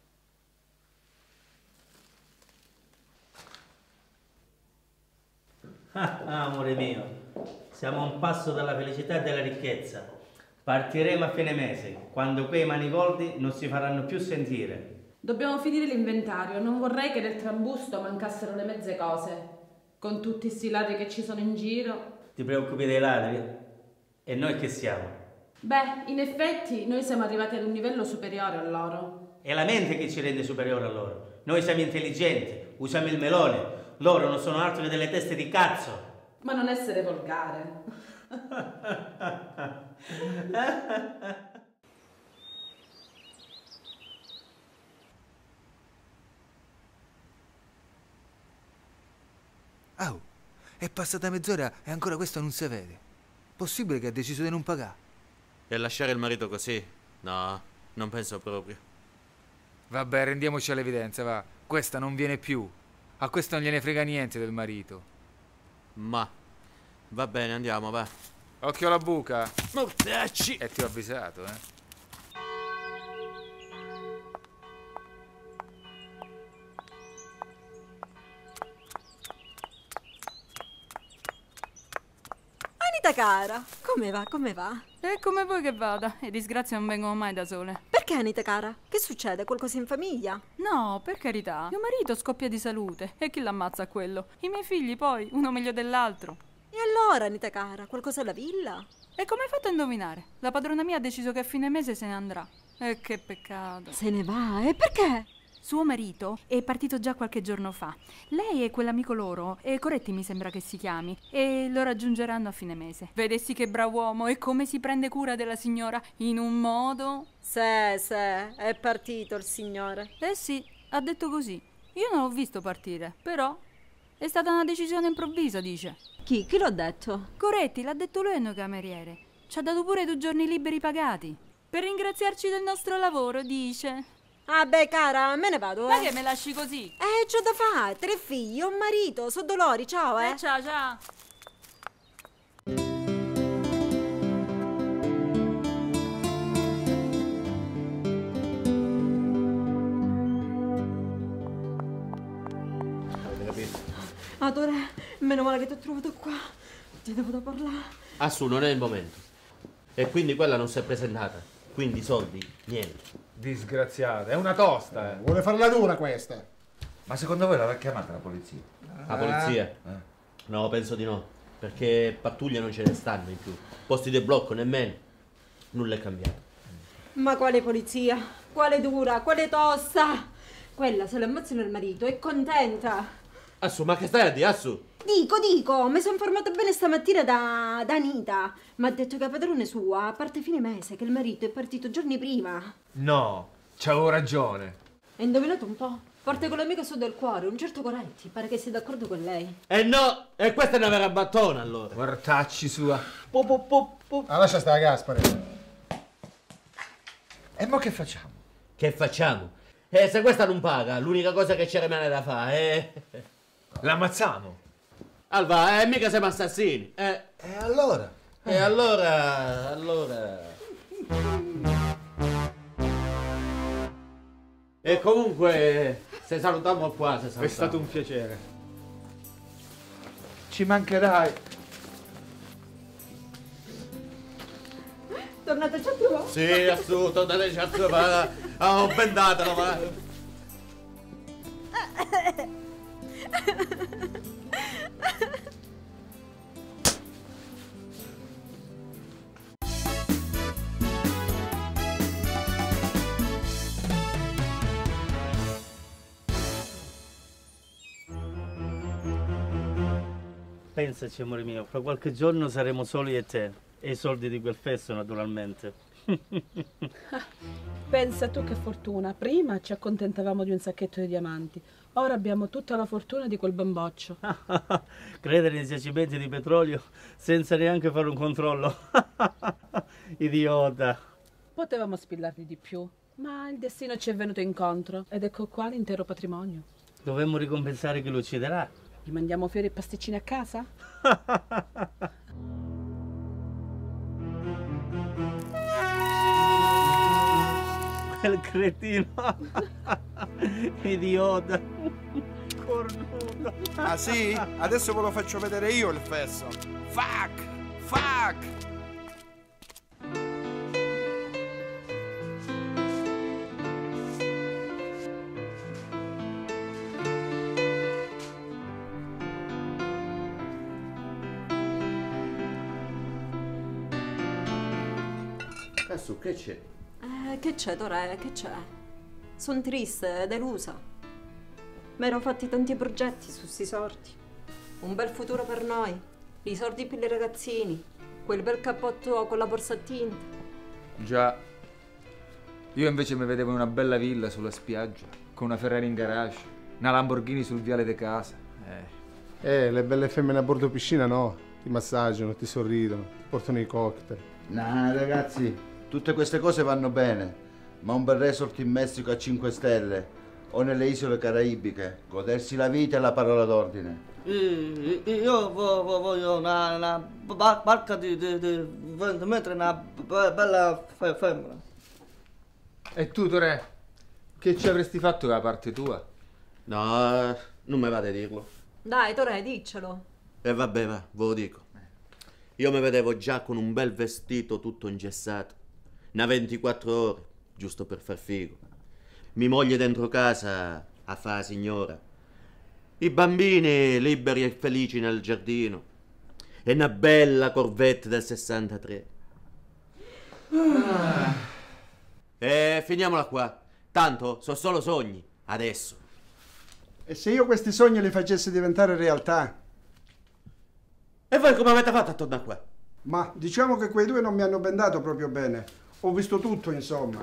Ah, amore mio, siamo a un passo dalla felicità e dalla ricchezza. Partiremo a fine mese, quando quei manigoldi non si faranno più sentire. Dobbiamo finire l'inventario, non vorrei che nel trambusto mancassero le mezze cose. Con tutti sti ladri che ci sono in giro. Ti preoccupi dei ladri? E noi che siamo? Beh, in effetti noi siamo arrivati ad un livello superiore a loro. È la mente che ci rende superiore a loro. Noi siamo intelligenti, usiamo il melone. Loro non sono altro che delle teste di cazzo. Ma non essere volgare. Oh, è passata mezz'ora e ancora questo non si vede. Possibile che ha deciso di non pagare? E lasciare il marito così? No, non penso proprio. Vabbè, rendiamoci all'evidenza, va. Questa non viene più. A questo non gliene frega niente del marito. Ma, va bene, andiamo, va. Occhio alla buca. Mortacci! E ti ho avvisato, eh. Anita cara, come va, come va? E come vuoi che vada? E disgrazie non vengono mai da sole. Perché Anita cara? Che succede? Qualcosa in famiglia? No, per carità. Mio marito scoppia di salute. E chi l'ammazza a quello? I miei figli poi, uno meglio dell'altro. E allora, Anita cara, qualcosa alla villa? E come hai fatto a indovinare? La padrona mia ha deciso che a fine mese se ne andrà. E che peccato. Se ne va? E perché? Suo marito è partito già qualche giorno fa. Lei e quell'amico loro, e Coretti mi sembra che si chiami, e lo raggiungeranno a fine mese. Vedessi che bravo uomo e come si prende cura della signora in un modo... Se, se, è partito il signore. Eh sì, ha detto così. Io non l'ho visto partire, però è stata una decisione improvvisa, dice. Chi? Chi l'ha detto? Coretti, l'ha detto lui a noi cameriere. Ci ha dato pure due giorni liberi pagati. Per ringraziarci del nostro lavoro, dice. Ah beh cara, me ne vado, eh. Ma che me lasci così? Eh, c'ho da fare, tre figli, un marito, so dolori, ciao, eh. Eh, ciao, ciao. Avete capito? Adore, meno male che ti ho trovato qua. Ti devo da parlare. Assu, non è il momento. E quindi quella non si è presentata. Quindi soldi, niente. Disgraziata, è una tosta, eh. Vuole farla dura questa. Ma secondo voi l'aveva chiamata la polizia? La polizia? Eh. No, penso di no. Perché pattuglie non ce ne stanno in più. Posti di blocco nemmeno. Nulla è cambiato. Ma quale polizia? Quale dura? Quale tosta? Quella se l'ammazzano il marito, è contenta. Assu, ma che stai a dire, Assu? Dico, dico, mi sono informata bene stamattina da, da Anita. Mi ha detto che la padrone sua parte fine mese, che il marito è partito giorni prima. No, c'avevo ragione. Hai indovinato un po'? Parte con l'amico su del cuore, un certo Coretti, pare che sia d'accordo con lei. Eh no, e questa è una vera battona allora. Guardacci sua. Po, po, po, po. Ah, lascia stare Gaspare. E mo che facciamo? Che facciamo? Eh, se questa non paga, l'unica cosa che ci rimane da fare è... L'ammazziamo. Alva, eh, mica siamo assassini. Eh, E allora? e allora, allora... E comunque, se salutiamo qua, se salutiamo. È stato un piacere. Ci mancherai. Tornateci a trovare. Sì, assolutamente, tornateci a trovare. Oh, bendatelo, ma... Pensaci, amore mio, fra qualche giorno saremo soli e te. E i soldi di quel fesso, naturalmente. Pensa tu che fortuna. Prima ci accontentavamo di un sacchetto di diamanti. Ora abbiamo tutta la fortuna di quel bamboccio. Credere nei giacimenti di petrolio senza neanche fare un controllo. Idiota. Potevamo spillarli di più, ma il destino ci è venuto incontro ed ecco qua l'intero patrimonio. Dovremmo ricompensare chi lo ucciderà. Gli mandiamo fiori e pasticcini a casa? Quel cretino. Idiota. Cornuto. Ah sì? Adesso ve lo faccio vedere io il fesso. Fuck! Fuck! Cazzo, che c'è? Eh, che c'è, Tore? Che c'è? Sono triste, delusa. Mi ero fatti tanti progetti su sti sordi. Un bel futuro per noi, i soldi per i ragazzini, quel bel cappotto con la borsa a tinta. Già. Io invece mi vedevo in una bella villa sulla spiaggia, con una Ferrari in garage, una Lamborghini sul viale di casa. Eh. Eh, le belle femmine a bordo piscina no, ti massaggiano, ti sorridono, ti portano i cocktail. Nah, ragazzi, tutte queste cose vanno bene, ma un bel resort in Messico a cinque stelle o nelle isole caraibiche, godersi la vita è la parola d'ordine. Io voglio una, una barca di, di, di venti metri, una bella femmina. E tu, Tore, che ci avresti fatto da parte tua? No, non mi vate a dirlo. Dai, Tore, diccelo. E vabbè, va, ve lo dico. Io mi vedevo già con un bel vestito tutto ingessato, una ventiquattro ore, giusto per far figo. Mi moglie dentro casa a fa la signora. I bambini liberi e felici nel giardino. E una bella Corvette del sessantatré. Ah. E finiamola qua. Tanto sono solo sogni, adesso. E se io questi sogni li facessi diventare realtà? E voi come avete fatto a tornare qua? Ma diciamo che quei due non mi hanno bendato proprio bene. Ho visto tutto, insomma.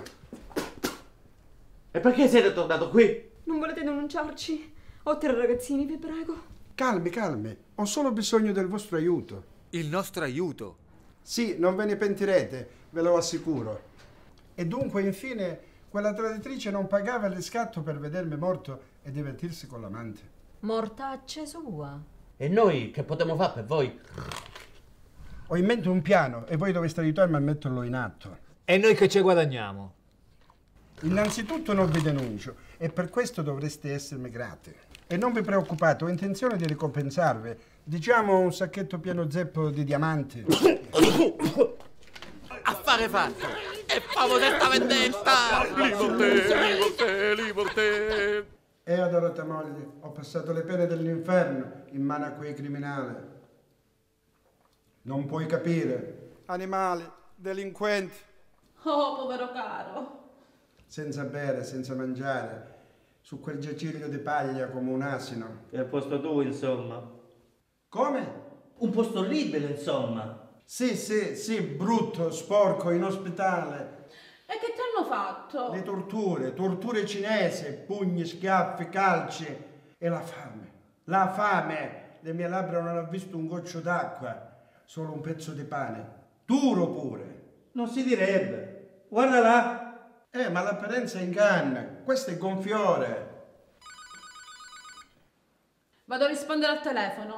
E perché siete tornato qui? Non volete denunciarci? Ho tre ragazzini, vi prego. Calmi, calmi. Ho solo bisogno del vostro aiuto. Il nostro aiuto? Sì, non ve ne pentirete, ve lo assicuro. E dunque, infine, quella traditrice non pagava il riscatto per vedermi morto e divertirsi con l'amante. Mortaccia sua. E noi che potremmo fare per voi? Ho in mente un piano e voi dovreste aiutarmi a metterlo in atto. E noi che ci guadagniamo? Innanzitutto non vi denuncio e per questo dovreste essermi grati. E non vi preoccupate, ho intenzione di ricompensarvi. Diciamo un sacchetto pieno zeppo di diamanti. Affare fatto! E famo questa vendetta! Liberté, liberté, liberté! E adorata moglie, ho passato le pene dell'inferno in mano a quei criminali. Non puoi capire. Animali, delinquenti. Oh, povero caro. Senza bere, senza mangiare, su quel giaciglio di paglia come un asino. E al posto tuo, insomma. Come? Un posto libero, insomma. Sì, sì, sì, brutto, sporco, inospitale. E che ti hanno fatto? Le torture, torture cinesi, pugni, schiaffi, calci e la fame. La fame! Le mie labbra non hanno visto un goccio d'acqua, solo un pezzo di pane. Duro pure. Non si direbbe. Guarda là. Eh, ma l'apparenza inganna. Questo è gonfiore. Vado a rispondere al telefono.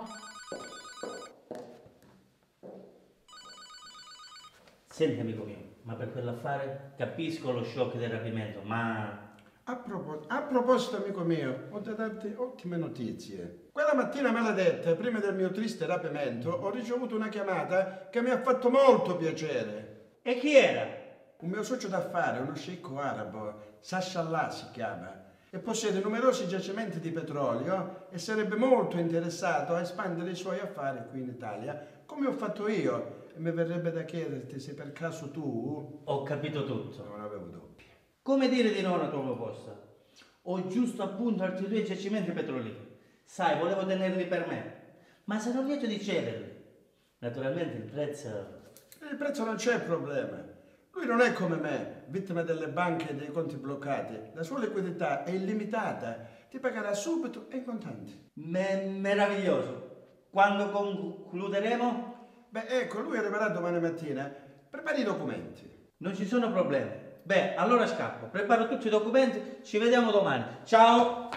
Senti amico mio, ma per quell'affare capisco lo shock del rapimento, ma... A, propos- a proposito, amico mio, ho da darti ottime notizie. Quella mattina maledetta, prima del mio triste rapimento, ho ricevuto una chiamata che mi ha fatto molto piacere. E chi era? Un mio socio d'affari, uno sceicco arabo, Sashallah si chiama, e possiede numerosi giacimenti di petrolio e sarebbe molto interessato a espandere i suoi affari qui in Italia, come ho fatto io. E mi verrebbe da chiederti se per caso tu... Ho capito tutto. Non avevo dubbi. Come dire di no alla tua proposta? Ho giusto appunto altri due giacimenti petroliferi. Sai, volevo tenerli per me, ma sarò lieto di cederli. Naturalmente il prezzo... Il prezzo non c'è problema. Lui non è come me, vittima delle banche e dei conti bloccati. La sua liquidità è illimitata. Ti pagherà subito e in contanti. Me- meraviglioso. Quando concluderemo? Beh, ecco, lui arriverà domani mattina. Prepari i documenti. Non ci sono problemi. Beh, allora scappo. Preparo tutti i documenti. Ci vediamo domani. Ciao!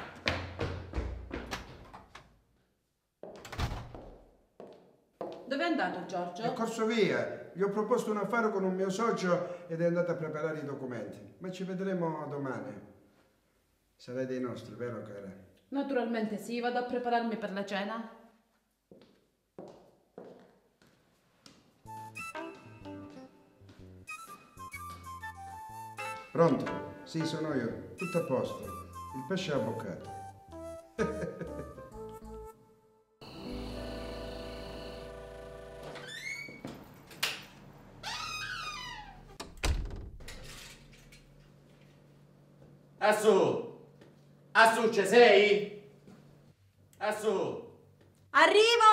Dove è andato Giorgio? È corso via. Gli ho proposto un affare con un mio socio ed è andato a preparare i documenti. Ma ci vedremo domani. Sarai dei nostri, vero cara? Naturalmente sì, vado a prepararmi per la cena. Pronto? Sì, sono io. Tutto a posto. Il pesce è abboccato. Assù! Assù, ci sei? Assù! Arrivo!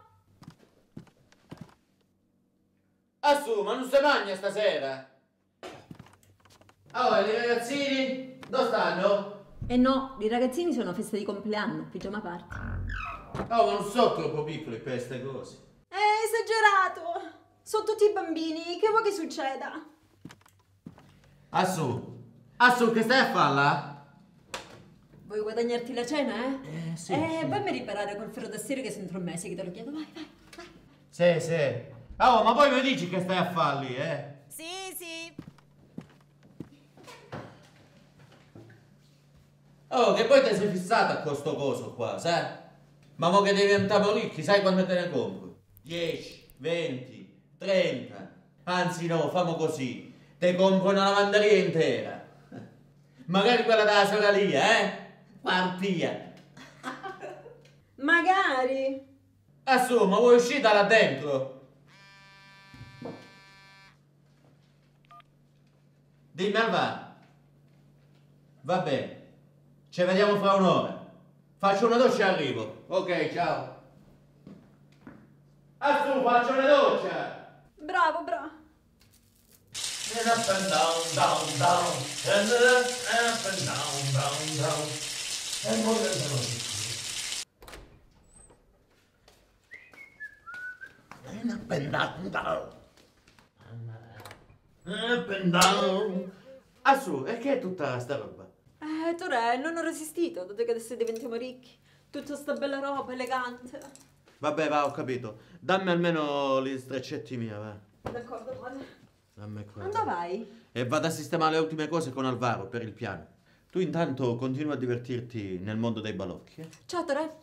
Assù, ma non si mangia stasera? Oh, e i ragazzini? Dove stanno? Eh no, i ragazzini sono a festa di compleanno, pigiama party. Oh, ma non sono troppo piccoli per queste cose. È esagerato! Sono tutti bambini, che vuoi che succeda? Assù! Assù, che stai a fare là? Vuoi guadagnarti la cena, eh? Eh, sì. Eh, sì. fammi riparare col ferro da stiro che sono entro un mese che te lo chiedo, vai, vai, vai. Sì, sì. Oh, ma poi mi dici che stai a fare lì, eh? Sì, sì. Oh, che poi ti sei fissata a questo coso qua, sai? Ma mo che devi diventare ricchi, sai quando te ne compro? dieci, venti, trenta. Anzi no, famo così. Te compro una lavanderia intera. Magari quella della soralia, eh? Quartia. Magari. Assù, ma vuoi uscire da là dentro? Dimmi al va. Va bene. Ci vediamo fra un'ora. Faccio una doccia e arrivo. Ok, ciao. Assù, faccio una doccia. Bravo, bravo. And up and down, down, down. And up, up and down, down, down. And more than And up and down, down. Up and down. Assù, e che è tutta sta roba? Eh, Tore, non ho resistito, dato che adesso diventiamo ricchi. Tutta sta bella roba, elegante. Vabbè, va, ho capito. Dammi almeno gli streccetti mia, va. D'accordo, padre. Dammi qua. Dove vai? E vado a sistemare le ultime cose con Alvaro per il piano. Tu intanto continua a divertirti nel mondo dei balocchi, eh? Ciao, Tore.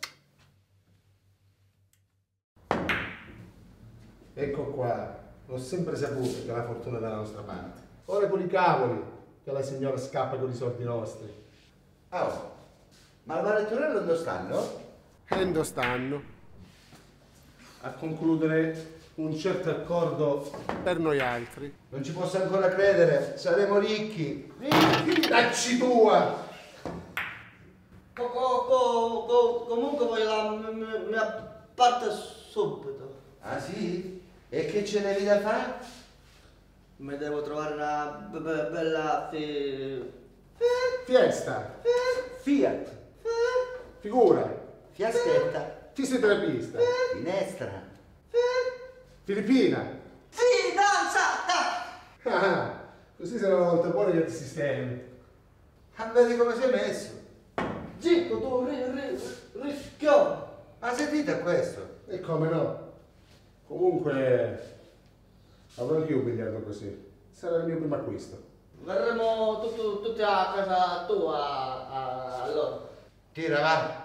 Ecco qua. L'ho sempre saputo che la fortuna è dalla nostra parte. Ora con i cavoli che la signora scappa con i soldi nostri. Oh, ma Alvaro e Torello dove stanno? E dove stanno? A concludere un certo accordo per noi altri. Non ci posso ancora credere, saremo ricchi. Ricchi, dacci tua! Co- co- co- co- comunque voglio la mia, mia parte subito. Ah sì? E che ce n'è da fare? Mi devo trovare una be- be- bella fi... Fiesta! Fiat! Figura! Fiaschetta! Fisioterapista! Finestra! Filippina! Fidanzata! Ah, così sarà una volta buona che ti sistemi. Ah, vedi come sei messo? Zitto tu, ri, ri, rischione! Ha sentito questo? E come no? Comunque, avrò anche io un miliardo così. Sarà il mio primo acquisto. Verremo tutto- tutti a casa tua a- allora. Tira, va.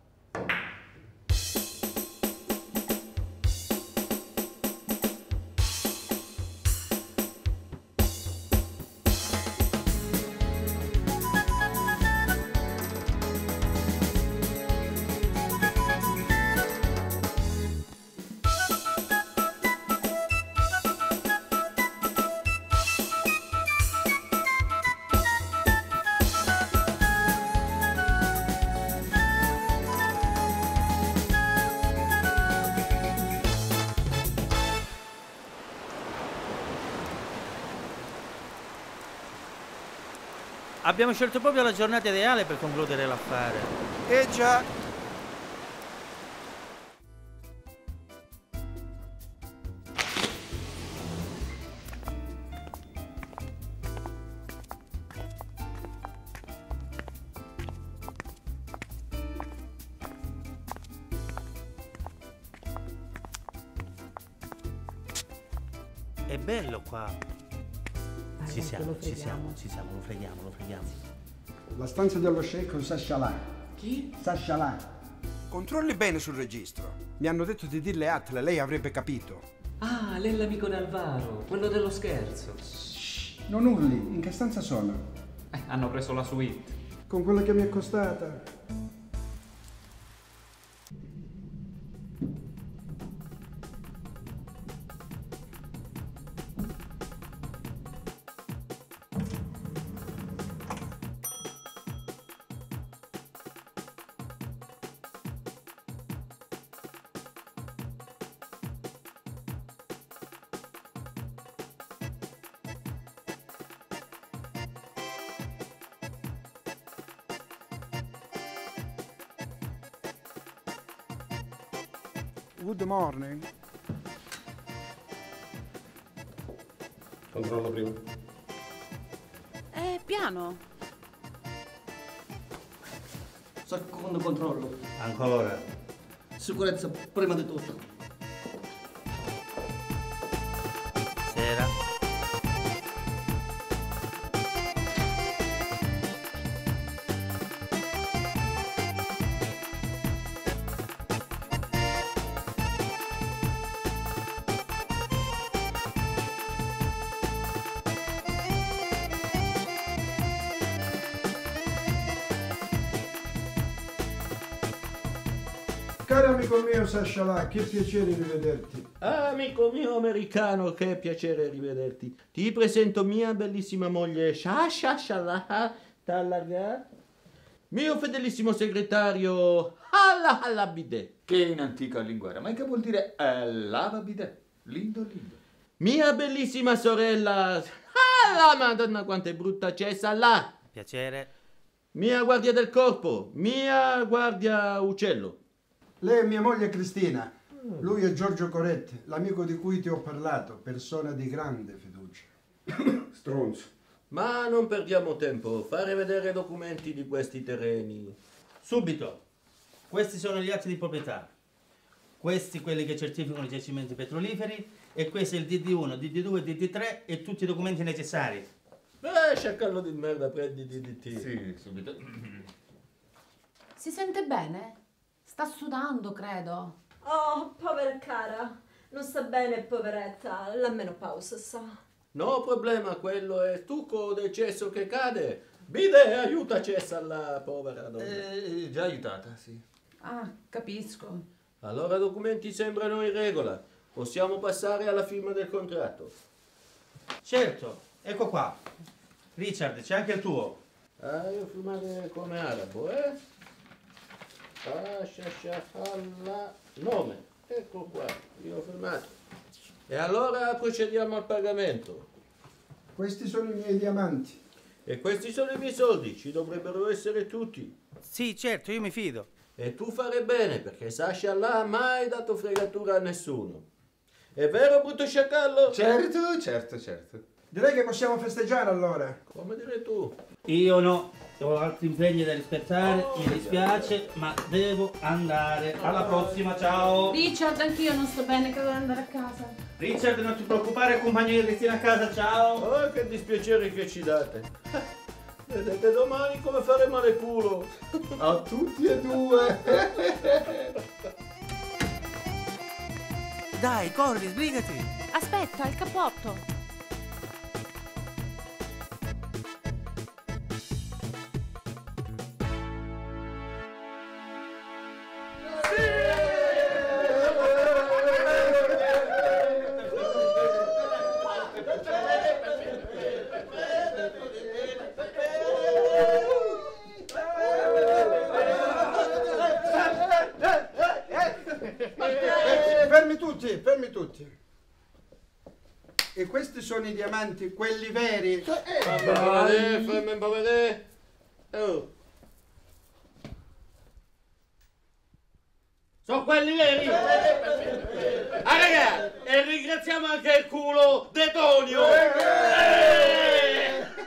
Abbiamo scelto proprio la giornata ideale per concludere l'affare. Eh già. È bello qua. Dai, Ci che siamo, lo ci freghiamo. siamo, ci siamo, lo freghiamo, lo freghiamo. La stanza dello sceicco Sashalà. Chi? Sashalà. Controlli bene sul registro. Mi hanno detto di dirle Atle, lei avrebbe capito. Ah, lei è l'amico di Alvaro, quello dello scherzo. Non urli, in che stanza sono? Eh, hanno preso la suite. Con quella che mi è costata. Good morning. Controllo prima. Eh, piano. Secondo controllo. Ancora. Sicurezza prima di tutto. Sera. Caro amico mio Sashalà, che piacere rivederti. Amico mio americano, che piacere rivederti. Ti presento mia bellissima moglie Shasha Shallah Talaga, mio fedelissimo segretario Allah Allah Bidet. Che in antica linguaria, ma che vuol dire eh, lava bidet? Lindo lindo. Mia bellissima sorella Allah, madonna quanto è brutta Cessa là. Piacere. Mia guardia del corpo, mia guardia uccello. Lei è mia moglie Cristina. Lui è Giorgio Coretti, l'amico di cui ti ho parlato, persona di grande fiducia. Stronzo. Ma non perdiamo tempo, fare vedere i documenti di questi terreni. Subito. Questi sono gli atti di proprietà. Questi quelli che certificano i giacimenti petroliferi e questo è il D D uno, D D due, D D tre e tutti i documenti necessari. Eh, sciacallo di merda, prendi D D T. Sì, subito. Si sente bene? Sta sudando, credo. Oh, povera cara. Non sta bene, poveretta. La menopausa sa. No problema, quello è stucco del cesso che cade. Bide, aiuta Cessa la povera donna. Eh, già aiutata, sì. Ah, capisco. Allora i documenti sembrano in regola. Possiamo passare alla firma del contratto. Certo, ecco qua. Richard, c'è anche il tuo. Ah, io firmare come arabo, eh? Alla nome. Ecco qua, io ho firmato. E allora procediamo al pagamento. Questi sono i miei diamanti. E questi sono i miei soldi, ci dovrebbero essere tutti. Sì, certo, io mi fido. E tu fare bene, perché Sasha là ha mai dato fregatura a nessuno. È vero, brutto sciacallo? Certo, certo, certo. Direi che possiamo festeggiare allora. Come dire tu? Io no. Ho altri impegni da rispettare, mi dispiace, ma devo andare. Alla prossima, ciao! Richard, anch'io non sto bene, credo di andare a casa. Richard, non ti preoccupare, compagno di Cristina a casa, ciao! Oh, che dispiacere che ci date. Vedete domani come fare male culo. A tutti e due. Dai, corri, sbrigati. Aspetta, il cappotto. Fermi tutti, fermi tutti. E questi sono i diamanti, quelli veri. Fammi vedere, fammi vedere. Oh. Sono quelli veri! Ah raga! E ringraziamo anche il culo de Tonio! Eh!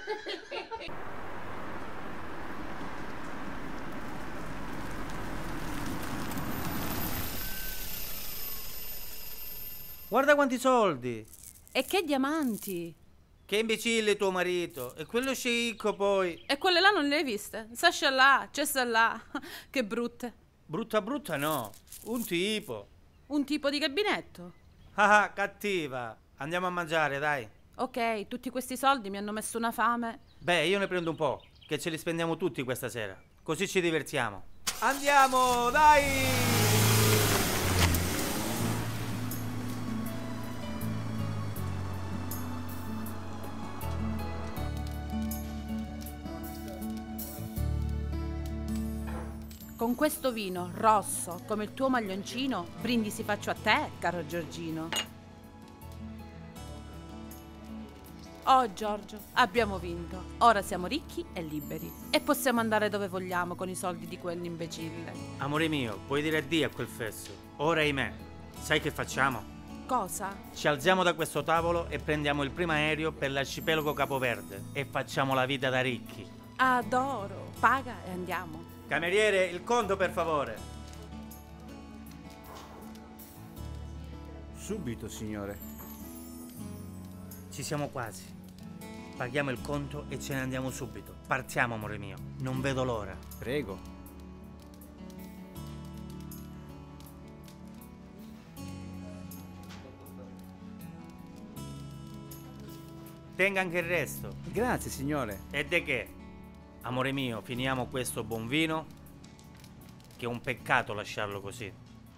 Guarda quanti soldi! E che diamanti! Che imbecille tuo marito! E quello scicco poi! E quelle là non le hai viste? Sascia là, c'è sta là. Che brutte. Brutta brutta no, un tipo. Un tipo di gabinetto? Ah ah, cattiva. Andiamo a mangiare, dai. Ok, tutti questi soldi mi hanno messo una fame. Beh, io ne prendo un po', che ce li spendiamo tutti questa sera. Così ci divertiamo. Andiamo, dai! Con questo vino rosso, come il tuo maglioncino, brindisi faccio a te, caro Giorgino. Oh Giorgio, abbiamo vinto. Ora siamo ricchi e liberi. E possiamo andare dove vogliamo con i soldi di quell'imbecille. Amore mio, puoi dire addio a quel fesso. Ora ahimè. Sai che facciamo? Cosa? Ci alziamo da questo tavolo e prendiamo il primo aereo per l'arcipelago Capoverde. E facciamo la vita da ricchi. Adoro. Paga e andiamo. Cameriere, il conto per favore. Subito, signore. Ci siamo quasi. Paghiamo il conto e ce ne andiamo subito. Partiamo, amore mio. Non vedo l'ora. Prego. Tenga anche il resto. Grazie, signore. E de che? Amore mio, finiamo questo buon vino, che è un peccato lasciarlo così.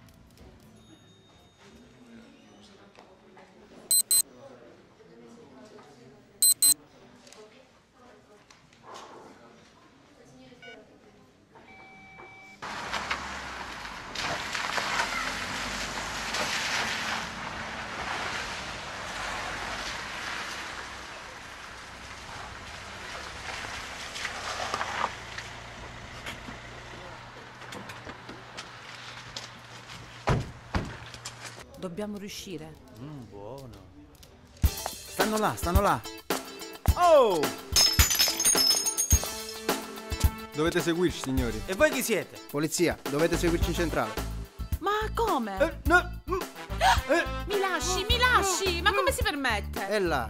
Dobbiamo riuscire. Mmm, buono. Stanno là, stanno là. Oh! Dovete seguirci, signori. E voi chi siete? Polizia, dovete seguirci in centrale. Ma come? Eh, no. Eh. Mi lasci, mi lasci! Ma come si permette? E là.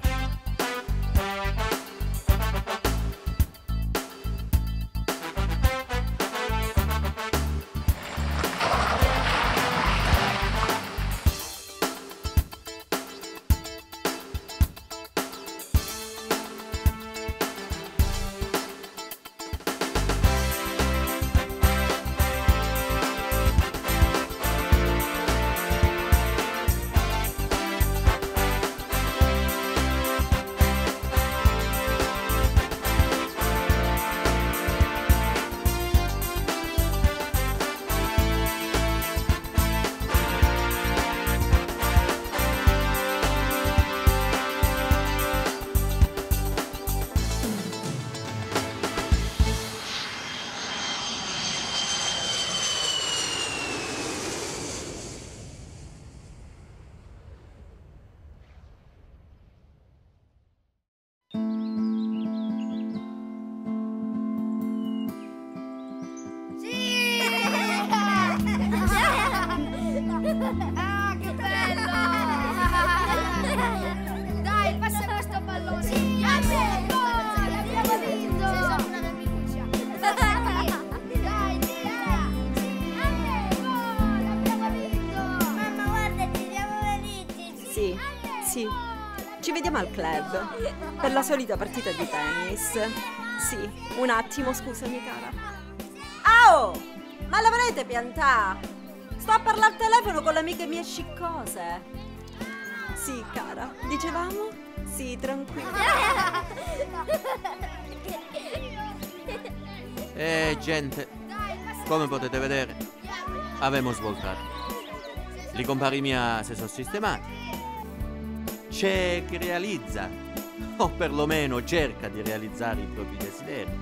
il pallone. Sì, a me, gol, abbiamo vinto. Sei solo una nemica. Dai, tira. Sì, a me, gol, abbiamo vinto. Mamma, guarda, ci siamo felici. Sì, sì. Ci vediamo al club per la solita partita di tennis. Sì, un attimo, scusami, cara. Oh! Ma la volete piantà? Sto a parlare al telefono con le amiche mie sciccose. Sì, cara, dicevamo? Sì, tranquilla. Eh, gente, come potete vedere, avevamo svoltato. Li compari mia si sono sistemati. C'è chi realizza, o perlomeno cerca di realizzare i propri desideri.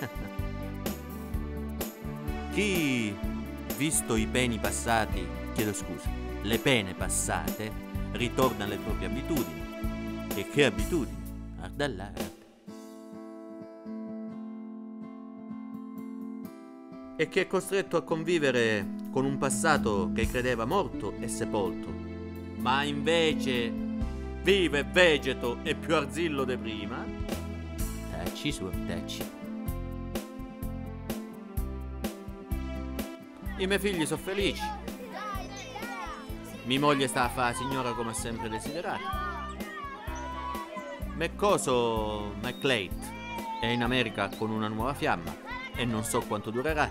Chi, visto i peni passati, chiedo scusa, le pene passate, ritorna alle proprie abitudini. E che abitudini? Ardallate. E che è costretto a convivere con un passato che credeva morto e sepolto, ma invece vive, vegeto e più arzillo di prima. Tacci su, tacci. I miei figli sono felici. Mia moglie sta a fare la signora come ha sempre desiderato. Me coso McLeod è in America con una nuova fiamma e non so quanto durerà.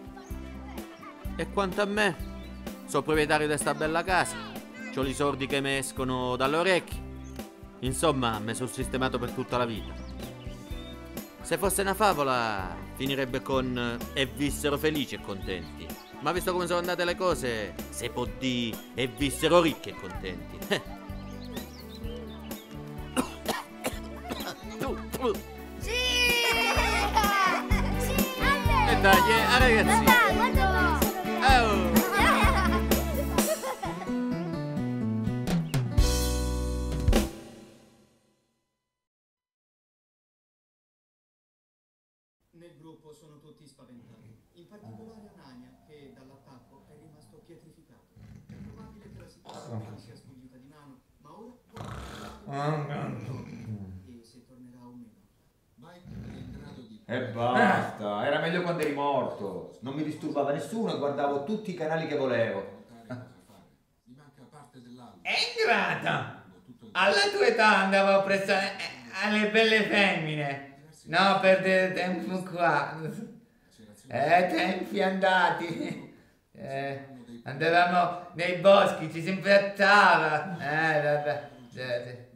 E quanto a me, sono proprietario di sta bella casa, c'ho i soldi che mi escono dalle orecchie. Insomma, mi sono sistemato per tutta la vita. Se fosse una favola, finirebbe con e vissero felici e contenti. Ma visto come sono andate le cose, se può dire e vissero ricchi e contenti. Sì! Sì, a me! E dai, eh, ragazzi! Papà, guarda Oh! Nel gruppo sono tutti spaventati, in particolare Anania, che dall'attacco è rimasto pietrificato. È probabile che la situazione sia sfuggita di mano, ma ora e se tornerà o meno. Mike è in grado di... E basta, era meglio quando eri morto. Non mi disturbava nessuno e guardavo tutti i canali che volevo. Gli manca parte dell'album. È ingrata! Alla tua età andavo presso alle belle femmine. No, perdere tempo qua. Eh, tempi andati. Eh, andavamo nei boschi, ci si impiattava. Eh, vabbè.